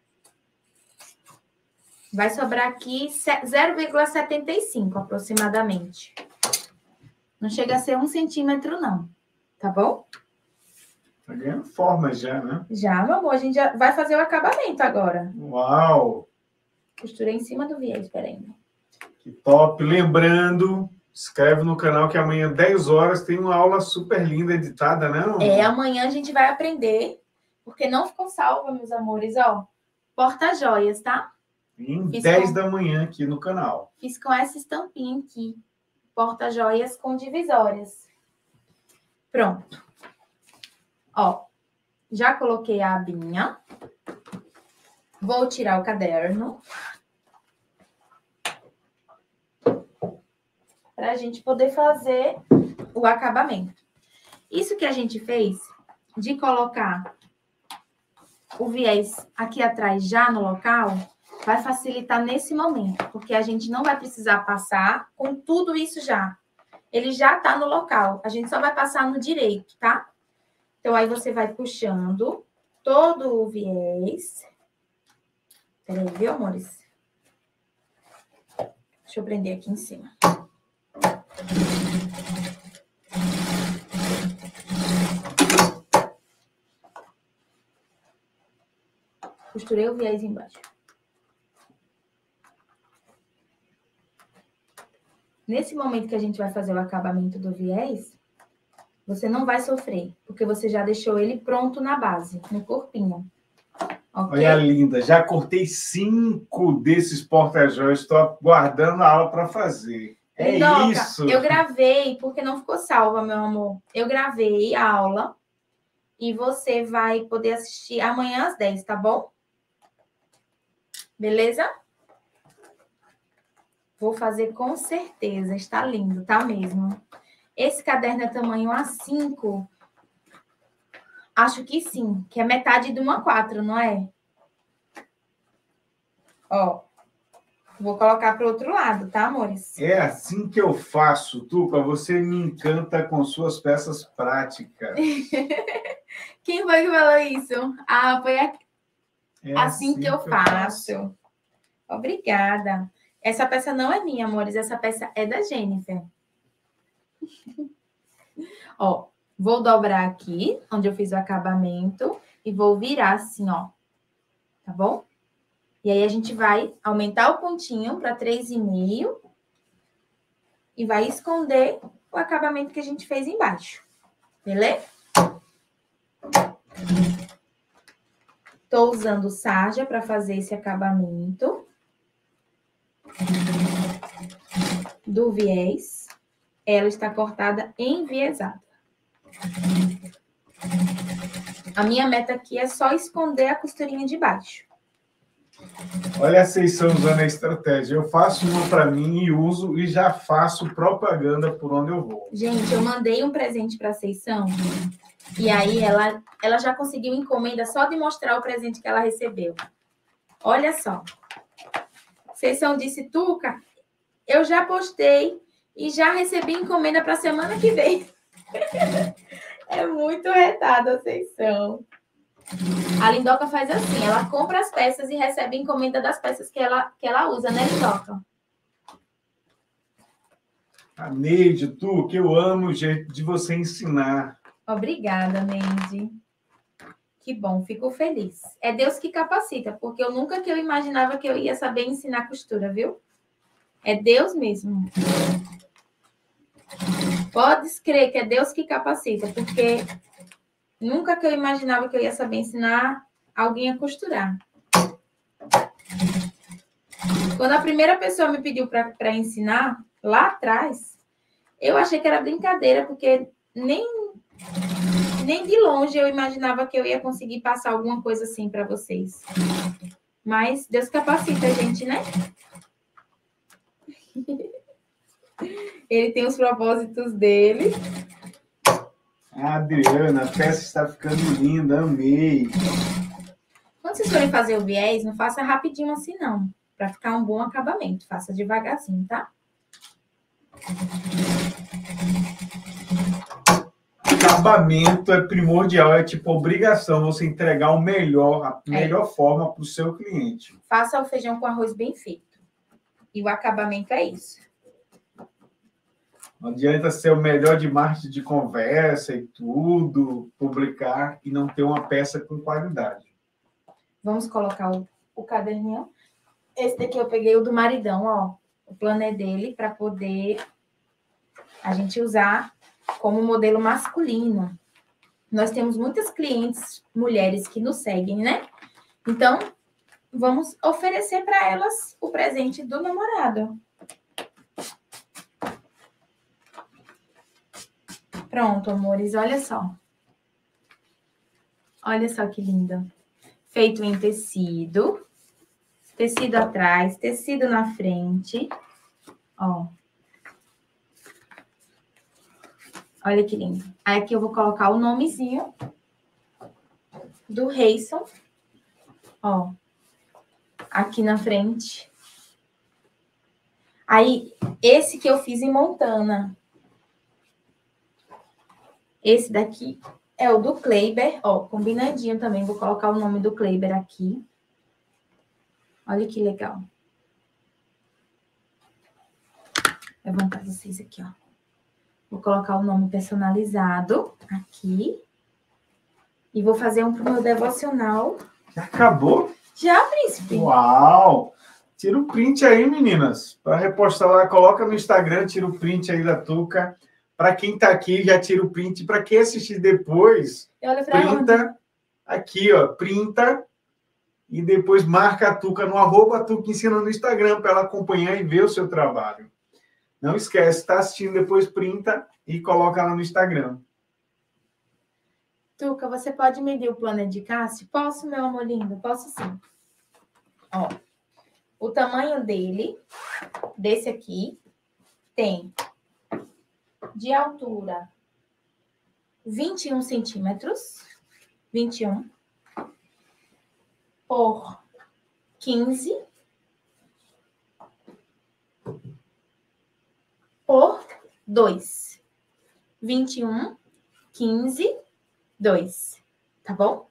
Vai sobrar aqui 0,75 aproximadamente. Não chega a ser 1 centímetro, não. Tá bom? Tá ganhando forma já, né? Já, meu amor. A gente já vai fazer o acabamento agora. Uau! Costurei em cima do viés, peraí. Que top! Lembrando, inscreve no canal que amanhã, 10 horas, tem uma aula super linda editada, né? É, amanhã a gente vai aprender, porque não ficou salva, meus amores, ó. Porta-joias, tá? Em Fiz 10 com- da manhã aqui no canal. Fiz com essa estampinha aqui. Porta-joias com divisórias. Pronto. Ó, já coloquei a abinha. Vou tirar o caderno. Pra gente poder fazer o acabamento. Isso que a gente fez de colocar o viés aqui atrás já no local, vai facilitar nesse momento, porque a gente não vai precisar passar com tudo isso já. Ele já tá no local, a gente só vai passar no direito, tá? Então, aí você vai puxando todo o viés. Peraí, viu, amores? Deixa eu prender aqui em cima. Costurei o viés embaixo. Nesse momento que a gente vai fazer o acabamento do viés, você não vai sofrer, porque você já deixou ele pronto na base, no corpinho. Okay? Olha, linda, já cortei 5 desses porta-joias, estou guardando a aula para fazer. É Lindoca, isso. eu gravei, porque não ficou salva, meu amor. Eu gravei a aula e você vai poder assistir amanhã às 10, tá bom? Beleza? Vou fazer com certeza, está lindo, tá mesmo. Esse caderno é tamanho A5. Acho que sim, que é metade de uma A4, não é? Ó, vou colocar para o outro lado, tá, amores? É assim que eu faço, Tuca. Você me encanta com suas peças práticas. Quem foi que falou isso? Ah, foi É assim que eu faço. Obrigada. Essa peça não é minha, amores. Essa peça é da Jennifer. Ó, vou dobrar aqui, onde eu fiz o acabamento, e vou virar assim, ó. Tá bom? E aí, a gente vai aumentar o pontinho para 3,5 e vai esconder o acabamento que a gente fez embaixo. Beleza? Tô usando sarja para fazer esse acabamento do viés. Ela está cortada enviesada. A minha meta aqui é só esconder a costurinha de baixo. Olha a Seição usando a estratégia. Eu faço uma para mim e uso e já faço propaganda por onde eu vou. Gente, eu mandei um presente para a Seição e aí ela já conseguiu encomenda só de mostrar o presente que ela recebeu. Olha só. Seição disse, Tuca, eu já postei e já recebi encomenda para a semana que vem. É muito retada a Seição. A Lindoca faz assim, ela compra as peças e recebe encomenda das peças que ela usa, né, Lindoca? A Neide, que eu amo o jeito de você ensinar. Obrigada, Neide. Que bom, fico feliz. É Deus que capacita, porque eu nunca que eu imaginava que eu ia saber ensinar costura, viu? É Deus mesmo. Pode crer que é Deus que capacita, porque nunca que eu imaginava que eu ia saber ensinar alguém a costurar. Quando a primeira pessoa me pediu para ensinar, lá atrás, eu achei que era brincadeira, porque nem de longe eu imaginava que eu ia conseguir passar alguma coisa assim para vocês. Mas Deus capacita a gente, né? Ele tem os propósitos dele. Adriana, a peça está ficando linda, amei. Quando vocês forem fazer o viés, não faça rapidinho assim, não. Para ficar um bom acabamento. Faça devagarzinho, tá? Acabamento é primordial, é tipo obrigação você entregar o melhor, a melhor forma para o seu cliente. Faça o feijão com arroz bem feito. E o acabamento é isso. Não adianta ser o melhor de marketing de conversa e tudo, publicar e não ter uma peça com qualidade. Vamos colocar o caderninho. Esse daqui eu peguei o do maridão, ó. O plano é dele para poder a gente usar como modelo masculino. Nós temos muitas clientes mulheres que nos seguem, né? Então, vamos oferecer para elas o presente do namorado. Pronto, amores, olha só. Olha só que lindo. Feito em tecido. Tecido atrás, tecido na frente. Ó. Olha que lindo. Aí aqui eu vou colocar o nomezinho do Reison. Ó. Aqui na frente. Aí, esse que eu fiz em Montana. Esse daqui é o do Kleiber. Ó, combinadinho também. Vou colocar o nome do Kleiber aqui. Olha que legal. Vou levantar vocês aqui, ó. Vou colocar o nome personalizado aqui. E vou fazer um pro meu devocional. Já acabou? Já, príncipe. Uau! Tira o print aí, meninas. Para repostar lá, coloca no Instagram, tira o print aí da Tuca. Para quem tá aqui, já tira o print. Para quem assistir depois, printa aqui, ó. Printa e depois marca a Tuca no @Tuca Ensina no Instagram para ela acompanhar e ver o seu trabalho. Não esquece, tá assistindo depois, printa e coloca lá no Instagram. Tuca, você pode medir o plano de Cássio? Posso, meu amor lindo? Posso sim. Ó, o tamanho dele, desse aqui, tem de altura 21 centímetros, 21 por 15 por 2. 21, 15, 2. Tá bom?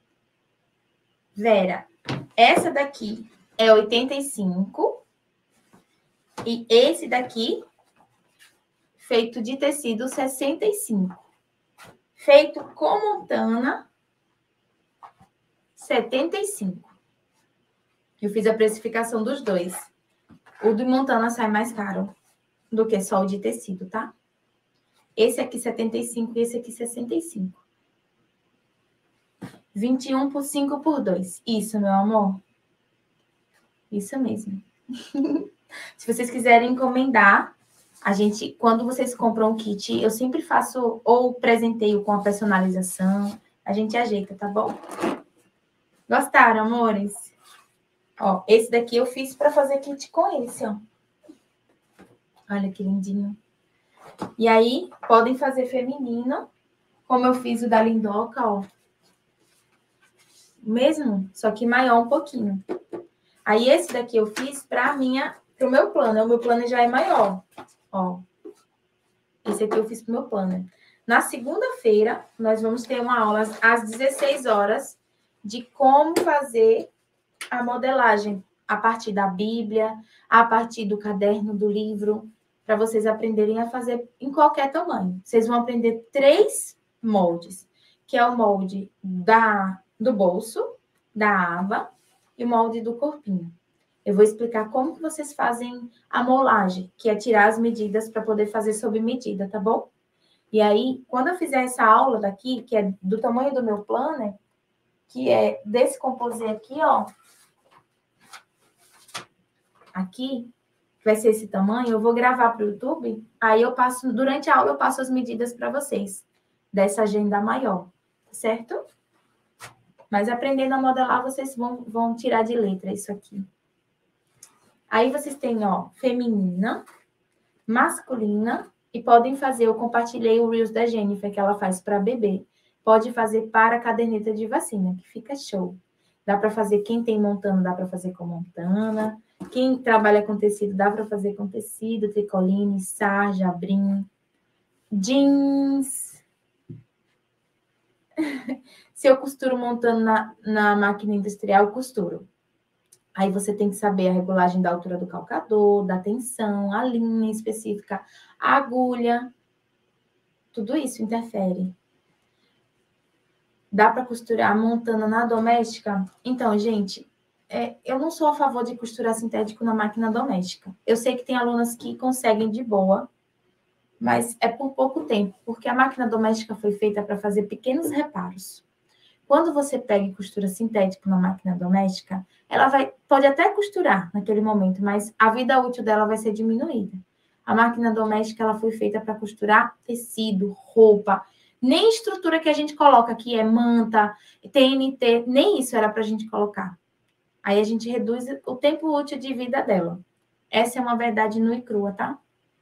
Vera, essa daqui é 85 e esse daqui feito de tecido 65. Feito com montana 75. Eu fiz a precificação dos dois. O de montana sai mais caro do que só o de tecido, tá? Esse aqui 75 e esse aqui 65. 21 por 5 por 2. Isso, meu amor. Isso mesmo. Se vocês quiserem encomendar, a gente, quando vocês compram o kit, eu sempre faço ou presenteio com a personalização. A gente ajeita, tá bom? Gostaram, amores? Ó, esse daqui eu fiz para fazer kit com esse, ó. Olha que lindinho. E aí, podem fazer feminino, como eu fiz o da Lindoca, ó. Mesmo, só que maior um pouquinho. Aí, esse daqui eu fiz pro meu planner. O meu planner já é maior, ó. Esse aqui eu fiz pro meu planner. Na segunda-feira, nós vamos ter uma aula às 16 horas de como fazer a modelagem a partir da Bíblia, a partir do caderno, do livro, para vocês aprenderem a fazer em qualquer tamanho. Vocês vão aprender 3 moldes, que é o molde do bolso, da aba e o molde do corpinho. Eu vou explicar como que vocês fazem a molagem, que é tirar as medidas para poder fazer sob medida, tá bom? E aí, quando eu fizer essa aula daqui, que é do tamanho do meu planner, que é desse composê aqui, ó. Aqui, vai ser esse tamanho, eu vou gravar para o YouTube, aí eu passo, durante a aula, eu passo as medidas para vocês, dessa agenda maior, certo? Mas aprendendo a modelar, vocês vão tirar de letra isso aqui. Aí vocês têm, ó, feminina, masculina, e podem fazer, eu compartilhei o Reels da Jennifer, que ela faz para bebê. Pode fazer para a caderneta de vacina, que fica show. Dá para fazer, quem tem montana, dá para fazer com montana. Quem trabalha com tecido, dá para fazer com tecido, tricoline, sarja, brim, jeans. Se eu costuro montando na máquina industrial, eu costuro. Aí você tem que saber a regulagem da altura do calcador, da tensão, a linha específica, a agulha. Tudo isso interfere. Dá para costurar montana na doméstica? Então, gente, eu não sou a favor de costurar sintético na máquina doméstica. Eu sei que tem alunas que conseguem de boa, mas é por pouco tempo, porque a máquina doméstica foi feita para fazer pequenos reparos. Quando você pega e costura sintético na máquina doméstica, ela pode até costurar naquele momento, mas a vida útil dela vai ser diminuída. A máquina doméstica ela foi feita para costurar tecido, roupa, Nem estrutura que a gente coloca aqui é manta, TNT, nem isso era para a gente colocar. Aí a gente reduz o tempo útil de vida dela. Essa é uma verdade nua e crua, tá?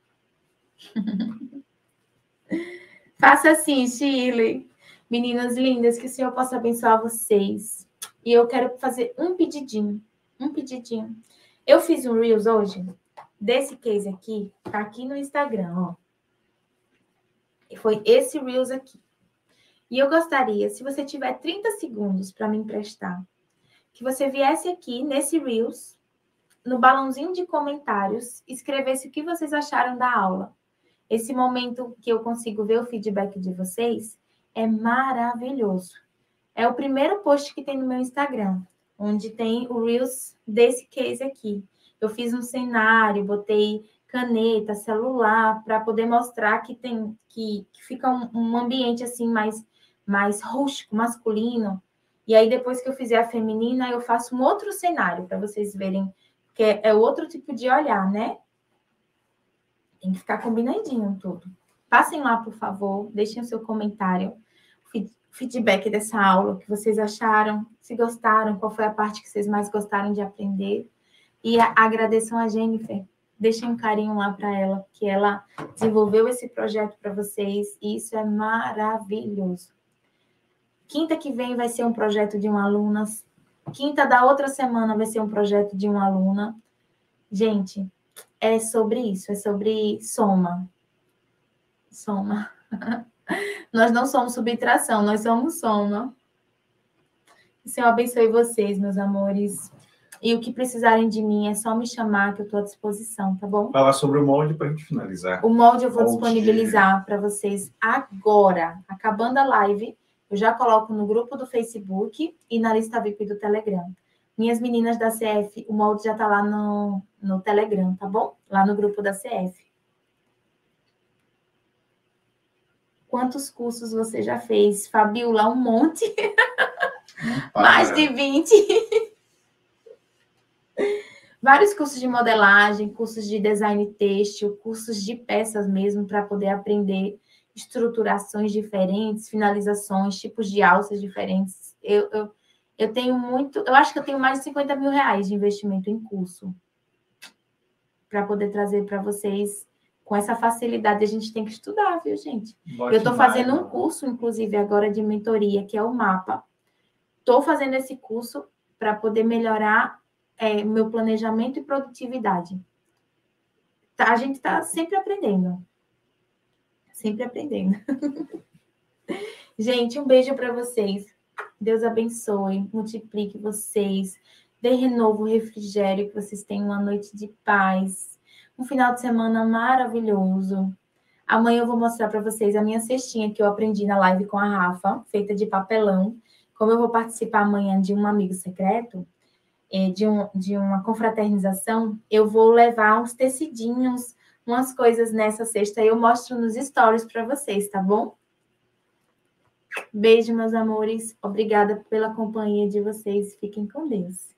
Faça assim, Shirley. Meninas lindas, que o Senhor possa abençoar vocês. E eu quero fazer um pedidinho. Um pedidinho. Eu fiz um Reels hoje, desse case aqui, tá aqui no Instagram, ó. E foi esse Reels aqui. E eu gostaria, se você tiver 30 segundos para me emprestar, que você viesse aqui nesse Reels, no balãozinho de comentários, escrevesse o que vocês acharam da aula. Esse momento que eu consigo ver o feedback de vocês é maravilhoso. É o primeiro post que tem no meu Instagram, onde tem o Reels desse case aqui. Eu fiz um cenário, botei caneta, celular, para poder mostrar que tem que fica um ambiente assim mais rústico, masculino. E aí, depois que eu fizer a feminina, eu faço um outro cenário para vocês verem, que é outro tipo de olhar, né? Tem que ficar combinandinho tudo. Passem lá, por favor, deixem o seu comentário, feedback dessa aula, o que vocês acharam, se gostaram, qual foi a parte que vocês mais gostaram de aprender. E agradeçam a Jennifer. Deixem um carinho lá para ela, que ela desenvolveu esse projeto para vocês, e isso é maravilhoso. Quinta que vem vai ser um projeto de uma aluna. Quinta da outra semana vai ser um projeto de uma aluna. Gente, é sobre isso, é sobre soma. Soma. Nós não somos subtração, nós somos soma. O Senhor abençoe vocês, meus amores. E o que precisarem de mim é só me chamar, que eu estou à disposição, tá bom? Falar sobre o molde para a gente finalizar. O molde eu vou disponibilizar para vocês agora. Acabando a live, eu já coloco no grupo do Facebook e na lista VIP do Telegram. Minhas meninas da CF, o molde já está lá no Telegram, tá bom? Lá no grupo da CF. Quantos cursos você já fez? Fabiola, um monte. Mais de 20. Vários cursos de modelagem, cursos de design têxtil, cursos de peças mesmo, para poder aprender estruturações diferentes, finalizações, tipos de alças diferentes. Eu tenho muito... Eu acho que eu tenho mais de 50 mil reais de investimento em curso para poder trazer para vocês com essa facilidade. A gente tem que estudar, viu, gente? Eu estou fazendo um curso, inclusive, agora de mentoria, que é o MAPA. Estou fazendo esse curso para poder melhorar meu planejamento e produtividade. Tá? A gente está sempre aprendendo. Sempre aprendendo. Gente, um beijo para vocês. Deus abençoe, multiplique vocês, dê renovo, refrigério, que vocês tenham uma noite de paz. Um final de semana maravilhoso. Amanhã eu vou mostrar para vocês a minha cestinha que eu aprendi na live com a Rafa, feita de papelão. Como eu vou participar amanhã de um amigo secreto, de uma confraternização, eu vou levar uns tecidinhos, umas coisas nessa cesta. Eu mostro nos stories para vocês, tá bom? Beijo, meus amores. Obrigada pela companhia de vocês. Fiquem com Deus.